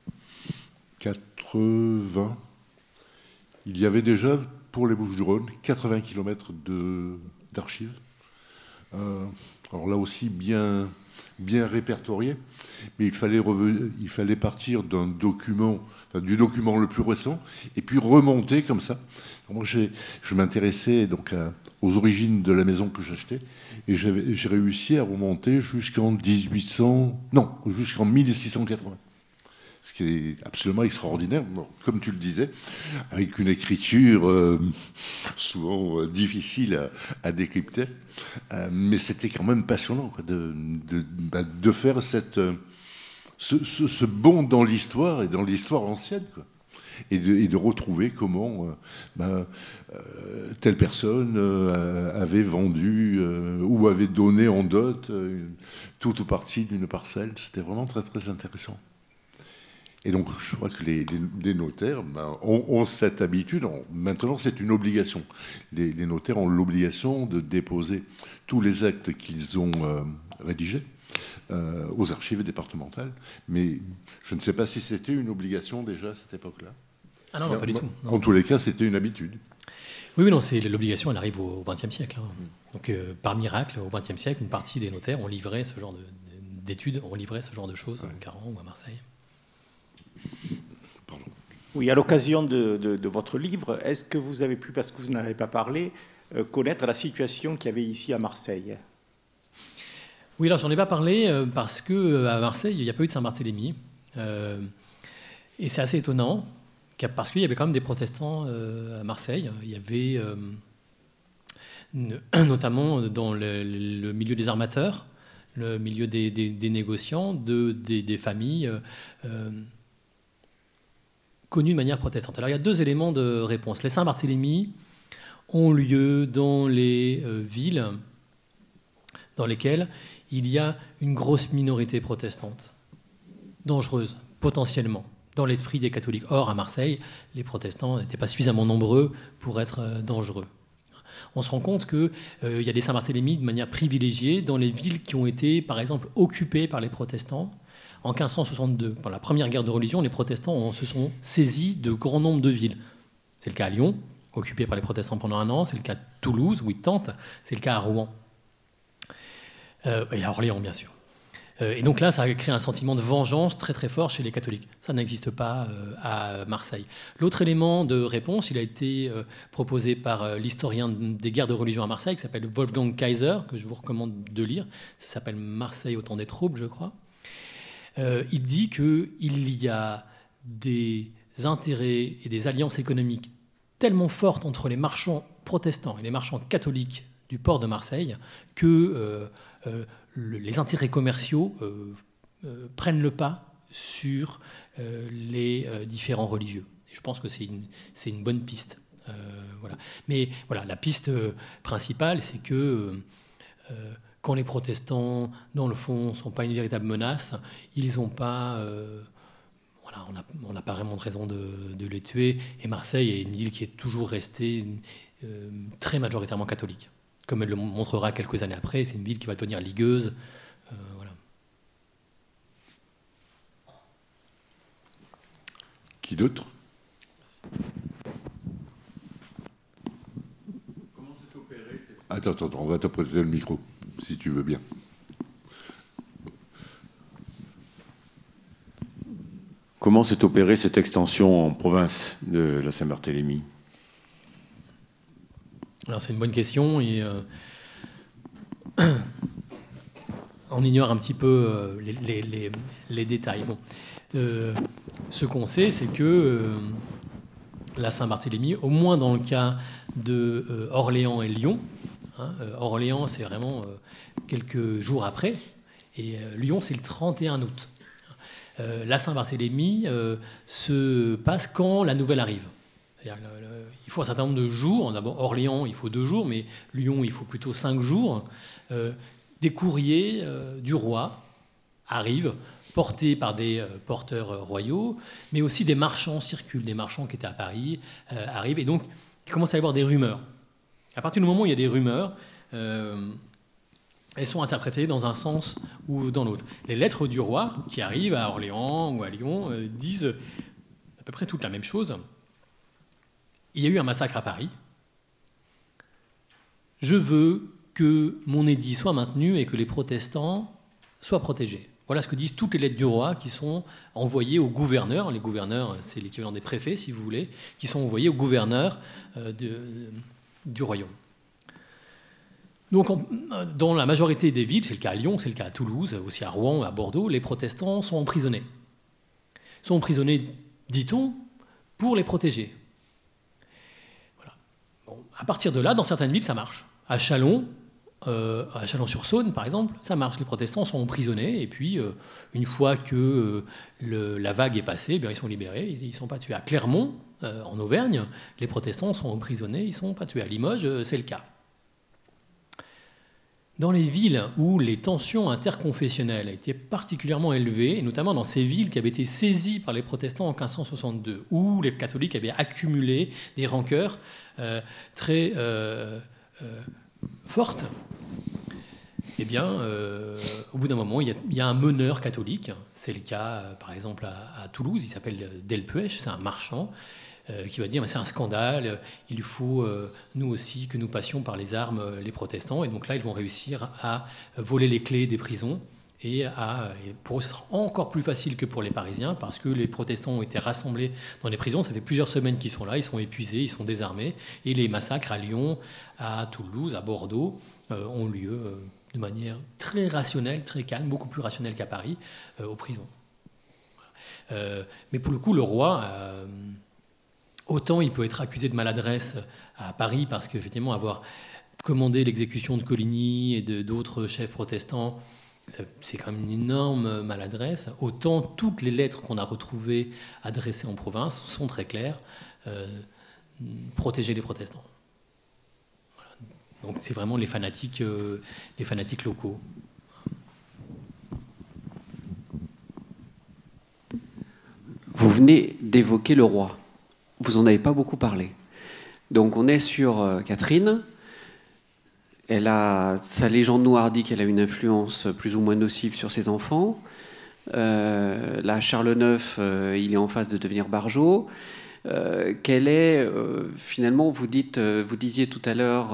80. Il y avait déjà, pour les Bouches-du-Rhône, 80 km d'archives. Alors là aussi, bien répertorié, mais il fallait partir d'un document, du document le plus récent, et puis remonter comme ça. Moi, je m'intéressais donc aux origines de la maison que j'achetais, et j'ai réussi à remonter jusqu'en 1680. Ce qui est absolument extraordinaire, bon, comme tu le disais, avec une écriture souvent difficile à décrypter, mais c'était quand même passionnant quoi, de faire ce bond dans l'histoire, et dans l'histoire ancienne, quoi, et de retrouver comment telle personne avait vendu ou avait donné en dot toute ou partie d'une parcelle. C'était vraiment très très intéressant. Et donc, je crois que les notaires ont cette habitude. Maintenant, c'est une obligation. Les notaires ont l'obligation de déposer tous les actes qu'ils ont rédigés aux archives départementales. Mais je ne sais pas si c'était une obligation déjà à cette époque-là. Ah non, pas du tout. Non. En tous les cas, c'était une habitude. Oui, non, l'obligation, elle arrive au XXe siècle. Hein. Donc, par miracle, au XXe siècle, une partie des notaires ont livré ce genre d'études, ont livré ce genre de choses à Caron ou à Marseille. Pardon. Oui, à l'occasion de votre livre, est-ce que vous avez pu, parce que vous n'en avez pas parlé, connaître la situation qu'il y avait ici à Marseille? Oui, alors j'en ai pas parlé parce qu'à Marseille, il n'y a pas eu de Saint-Barthélemy. Et c'est assez étonnant, parce qu'il y avait quand même des protestants à Marseille. Il y avait notamment dans le milieu des armateurs, le milieu des négociants, des familles connues de manière protestante. Alors il y a deux éléments de réponse. Les Saint-Barthélemy ont lieu dans les villes dans lesquelles il y a une grosse minorité protestante, dangereuse, potentiellement, dans l'esprit des catholiques. Or, à Marseille, les protestants n'étaient pas suffisamment nombreux pour être dangereux. On se rend compte qu'il y a des Saint-Barthélemy de manière privilégiée dans les villes qui ont été, par exemple, occupées par les protestants. En 1562, pendant la première guerre de religion, les protestants se sont saisis de grands nombres de villes. C'est le cas à Lyon, occupé par les protestants pendant un an. C'est le cas à Toulouse, où ils tentent. C'est le cas à Rouen. Et à Orléans, bien sûr. Et donc là, ça a créé un sentiment de vengeance très très fort chez les catholiques. Ça n'existe pas à Marseille. L'autre élément de réponse, il a été proposé par l'historien des guerres de religion à Marseille, qui s'appelle Wolfgang Kaiser, que je vous recommande de lire. Ça s'appelle Marseille au temps des troubles, je crois. Il dit qu'il y a des intérêts et des alliances économiques tellement fortes entre les marchands protestants et les marchands catholiques du port de Marseille que les intérêts commerciaux prennent le pas sur les différents religieux. Et je pense que c'est une bonne piste. Voilà. Mais voilà, la piste principale, c'est que quand les protestants, dans le fond, ne sont pas une véritable menace, ils n'ont pas... voilà, on n'a pas vraiment de raison de les tuer. Et Marseille est une ville qui est toujours restée très majoritairement catholique. Comme elle le montrera quelques années après, c'est une ville qui va devenir ligueuse. Voilà. Qui d'autre? Comment s'est opéré cette... Attends, on va te prêter le micro, si tu veux bien. Comment s'est opérée cette extension en province de la Saint-Barthélemy? Alors c'est une bonne question et on ignore un petit peu les détails. Bon. Ce qu'on sait, c'est que la Saint-Barthélemy, au moins dans le cas de Orléans et Lyon, hein, Orléans c'est vraiment quelques jours après, et Lyon c'est le 31 août. La Saint-Barthélemy se passe quand la nouvelle arrive. Il faut un certain nombre de jours. D'abord, Orléans, il faut 2 jours, mais Lyon, il faut plutôt 5 jours. Des courriers du roi arrivent, portés par des porteurs royaux, mais aussi des marchands circulent. Des marchands qui étaient à Paris arrivent. Et donc, il commence à y avoir des rumeurs. À partir du moment où il y a des rumeurs, elles sont interprétées dans un sens ou dans l'autre. Les lettres du roi qui arrivent à Orléans ou à Lyon disent à peu près toute la même chose. Il y a eu un massacre à Paris. Je veux que mon édit soit maintenu et que les protestants soient protégés. Voilà ce que disent toutes les lettres du roi qui sont envoyées aux gouverneurs. Les gouverneurs, c'est l'équivalent des préfets, si vous voulez, qui sont envoyés aux gouverneurs du royaume. Donc, dans la majorité des villes, c'est le cas à Lyon, c'est le cas à Toulouse, aussi à Rouen, à Bordeaux, les protestants sont emprisonnés. Ils sont emprisonnés, dit-on, pour les protéger. Voilà. Bon, à partir de là, dans certaines villes, ça marche. À Chalon-sur-Saône, par exemple, ça marche. Les protestants sont emprisonnés, et puis, une fois que la vague est passée, eh bien, ils sont libérés, ils ne sont pas tués. À Clermont, en Auvergne, les protestants sont emprisonnés, ils ne sont pas tués. À Limoges, c'est le cas. Dans les villes où les tensions interconfessionnelles étaient particulièrement élevées, et notamment dans ces villes qui avaient été saisies par les protestants en 1562, où les catholiques avaient accumulé des rancœurs très fortes, eh bien, au bout d'un moment, il y a un meneur catholique. C'est le cas, par exemple, à Toulouse. Il s'appelle Delpuech, c'est un marchand, qui va dire c'est un scandale, il faut nous aussi que nous passions par les armes les protestants. Et donc là, ils vont réussir à voler les clés des prisons. Et pour eux, ce sera encore plus facile que pour les Parisiens, parce que les protestants ont été rassemblés dans les prisons. Ça fait plusieurs semaines qu'ils sont là, ils sont épuisés, ils sont désarmés. Et les massacres à Lyon, à Toulouse, à Bordeaux ont lieu de manière très rationnelle, très calme, beaucoup plus rationnelle qu'à Paris, aux prisons. Mais pour le coup, le roi... autant il peut être accusé de maladresse à Paris, parce qu'effectivement, avoir commandé l'exécution de Coligny et d'autres chefs protestants, c'est quand même une énorme maladresse. Autant toutes les lettres qu'on a retrouvées adressées en province sont très claires. Protéger les protestants. Voilà. Donc c'est vraiment les fanatiques locaux. Vous venez d'évoquer le roi. Vous n'en avez pas beaucoup parlé. Donc on est sur Catherine. Elle a, sa légende noire dit qu'elle a une influence plus ou moins nocive sur ses enfants. Là, Charles IX, il est en phase de devenir Barjot. Quelle est, finalement, vous disiez tout à l'heure,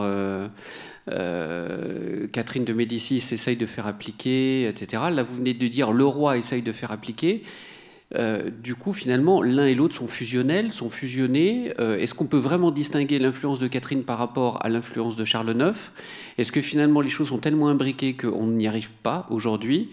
Catherine de Médicis essaye de faire appliquer, etc. Là, vous venez de dire le roi essaye de faire appliquer. Du coup, finalement, l'un et l'autre sont fusionnels, sont fusionnés. Est-ce qu'on peut vraiment distinguer l'influence de Catherine par rapport à l'influence de Charles IX? Est-ce que finalement les choses sont tellement imbriquées qu'on n'y arrive pas aujourd'hui?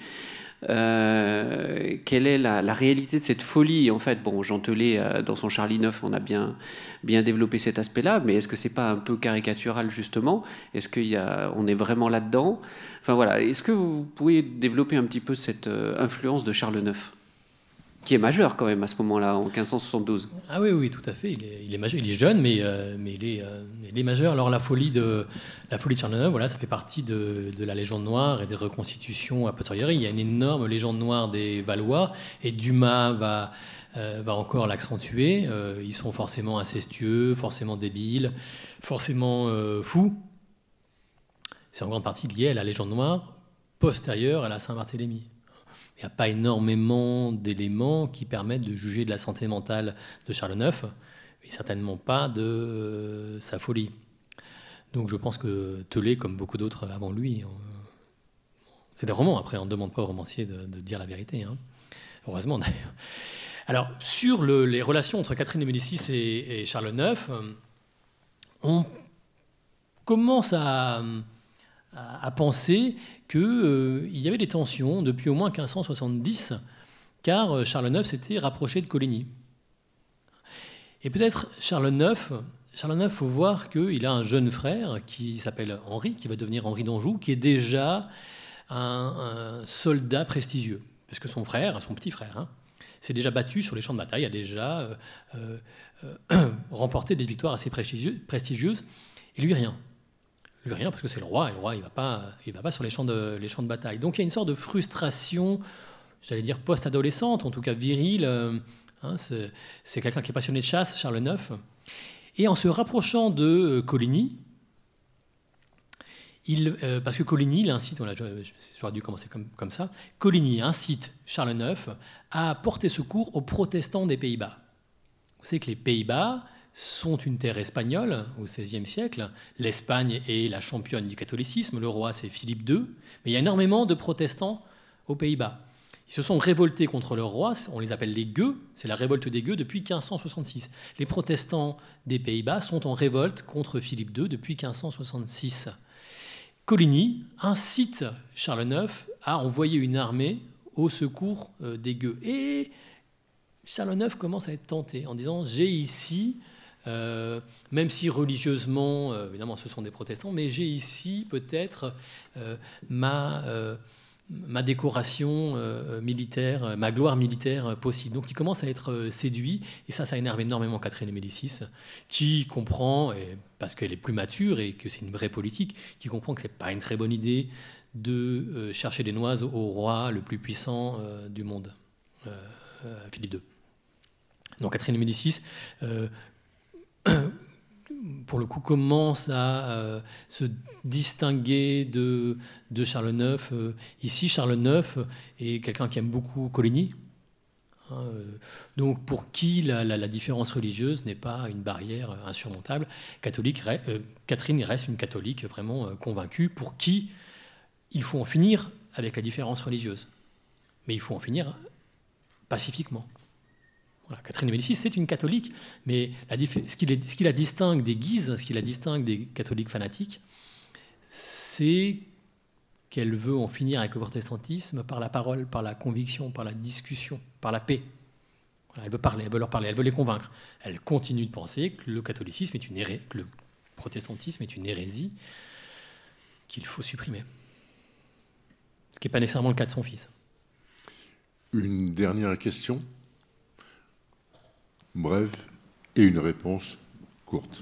Quelle est la réalité de cette folie? En fait, bon, Jean Telet, dans son Charlie IX, on a bien développé cet aspect-là, mais est-ce que c'est pas un peu caricatural, justement? Est-ce qu'on est vraiment là-dedans? Enfin voilà, est-ce que vous pouvez développer un petit peu cette influence de Charles IX, qui est majeur quand même à ce moment-là, en 1572. Ah oui, tout à fait. Il est majeur. Il est jeune, mais il est majeur. Alors la folie de Charles IX, voilà, ça fait partie de la légende noire et des reconstitutions a posteriori. Il y a une énorme légende noire des Valois, et Dumas va encore l'accentuer. Ils sont forcément incestueux, forcément débiles, forcément fous. C'est en grande partie lié à la légende noire postérieure à la Saint-Barthélemy. Il n'y a pas énormément d'éléments qui permettent de juger de la santé mentale de Charles IX, et certainement pas de sa folie. Donc je pense que Telet, comme beaucoup d'autres avant lui, c'est des romans, après on ne demande pas aux romanciers de dire la vérité, hein. Heureusement d'ailleurs. Alors sur les relations entre Catherine de Médicis et Charles IX, on commence à penser qu'il y avait des tensions depuis au moins 1570, car Charles IX s'était rapproché de Coligny. Et peut-être Charles IX, faut voir qu'il a un jeune frère qui s'appelle Henri, qui va devenir Henri d'Anjou, qui est déjà un soldat prestigieux, parce que son petit frère, s'est déjà battu sur les champs de bataille, a déjà remporté des victoires assez prestigieuses, et lui rien. Rien, parce que c'est le roi, et le roi, il va pas sur les champs de bataille. Donc il y a une sorte de frustration, j'allais dire post-adolescente, en tout cas virile. C'est quelqu'un qui est passionné de chasse, Charles IX. Et en se rapprochant de Coligny, Parce que Coligny, il incite, voilà, j'aurais dû commencer comme ça, Coligny incite Charles IX à porter secours aux protestants des Pays-Bas. Vous savez que les Pays-Bas sont une terre espagnole au XVIe siècle. L'Espagne est la championne du catholicisme, le roi c'est Philippe II, mais il y a énormément de protestants aux Pays-Bas. Ils se sont révoltés contre leur roi, on les appelle les gueux, c'est la révolte des gueux depuis 1566. Les protestants des Pays-Bas sont en révolte contre Philippe II depuis 1566. Coligny incite Charles IX à envoyer une armée au secours des gueux. Et Charles IX commence à être tenté en disant « j'ai ici, même si religieusement, évidemment ce sont des protestants, mais j'ai ici peut-être ma décoration militaire, ma gloire militaire possible. » Donc il commence à être séduit, et ça énerve énormément Catherine de Médicis, qui comprend, parce qu'elle est plus mature et que c'est une vraie politique, qui comprend que ce n'est pas une très bonne idée de chercher des noises au roi le plus puissant du monde, Philippe II. Donc Catherine de Médicis, pour le coup, commence à se distinguer de Charles IX. Ici, Charles IX est quelqu'un qui aime beaucoup Coligny. Donc, pour qui la différence religieuse n'est pas une barrière insurmontable. Catherine reste une catholique vraiment convaincue, pour qui il faut en finir avec la différence religieuse. Mais il faut en finir pacifiquement. Voilà, Catherine de Médicis, c'est une catholique, mais ce qui la distingue des Guises, ce qui la distingue des catholiques fanatiques, c'est qu'elle veut en finir avec le protestantisme par la parole, par la conviction, par la discussion, par la paix. Voilà, elle veut leur parler, elle veut les convaincre. Elle continue de penser que le catholicisme que le protestantisme est une hérésie qu'il faut supprimer. Ce qui n'est pas nécessairement le cas de son fils. Une dernière question, brève, et une réponse courte.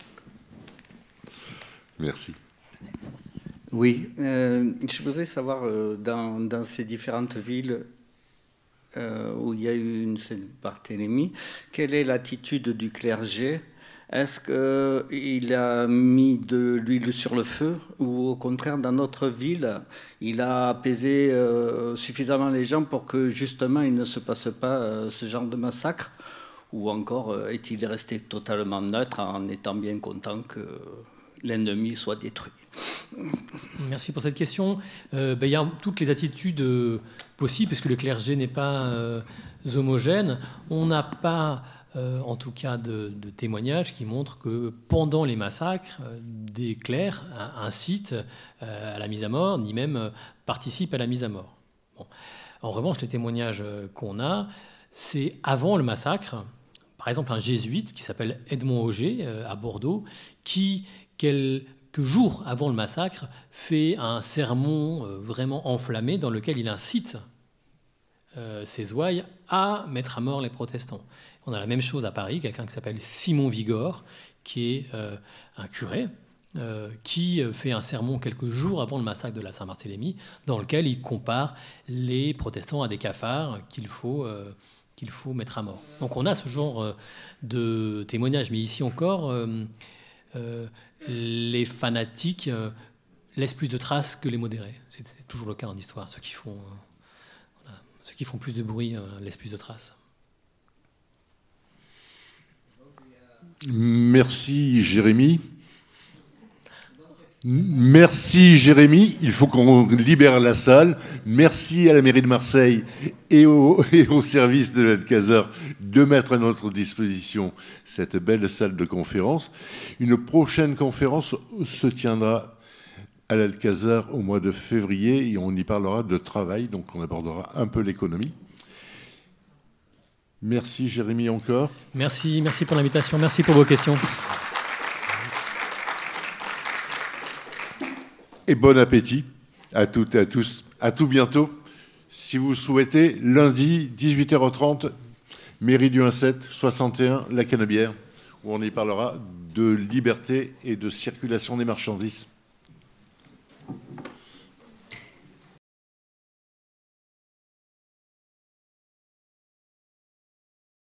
Merci. Oui, je voudrais savoir, dans ces différentes villes où il y a eu une Saint-Barthélemy, quelle est l'attitude du clergé? Est-ce qu'il a mis de l'huile sur le feu, ou au contraire, dans notre ville, il a apaisé suffisamment les gens pour que justement il ne se passe pas ce genre de massacre? Ou encore est-il resté totalement neutre en étant bien content que l'ennemi soit détruit? Merci pour cette question. Il y a toutes les attitudes possibles, puisque le clergé n'est pas homogène. On n'a pas, en tout cas, de témoignages qui montrent que pendant les massacres, des clercs incitent à la mise à mort, ni même participent à la mise à mort. Bon. En revanche, les témoignages qu'on a, c'est avant le massacre. Par exemple, un jésuite qui s'appelle Edmond Auger, à Bordeaux, qui, quelques jours avant le massacre, fait un sermon vraiment enflammé dans lequel il incite ses ouailles à mettre à mort les protestants. On a la même chose à Paris, quelqu'un qui s'appelle Simon Vigor, qui est un curé, qui fait un sermon quelques jours avant le massacre de la Saint-Barthélemy, dans lequel il compare les protestants à des cafards qu'il faut mettre à mort. Donc on a ce genre de témoignages, mais ici encore, les fanatiques laissent plus de traces que les modérés. C'est toujours le cas en histoire. Ceux qui font plus de bruit laissent plus de traces. Merci Jérémy. Merci Jérémy, il faut qu'on libère la salle. Merci à la mairie de Marseille et au service de l'Alcazar de mettre à notre disposition cette belle salle de conférence. Une prochaine conférence se tiendra à l'Alcazar au mois de février et on y parlera de travail, donc on abordera un peu l'économie. Merci Jérémy encore. Merci pour l'invitation, merci pour vos questions. Et bon appétit à toutes et à tous. À tout bientôt. Si vous souhaitez, lundi, 18h30, mairie du 1-7, 61, La Canebière, où on y parlera de liberté et de circulation des marchandises.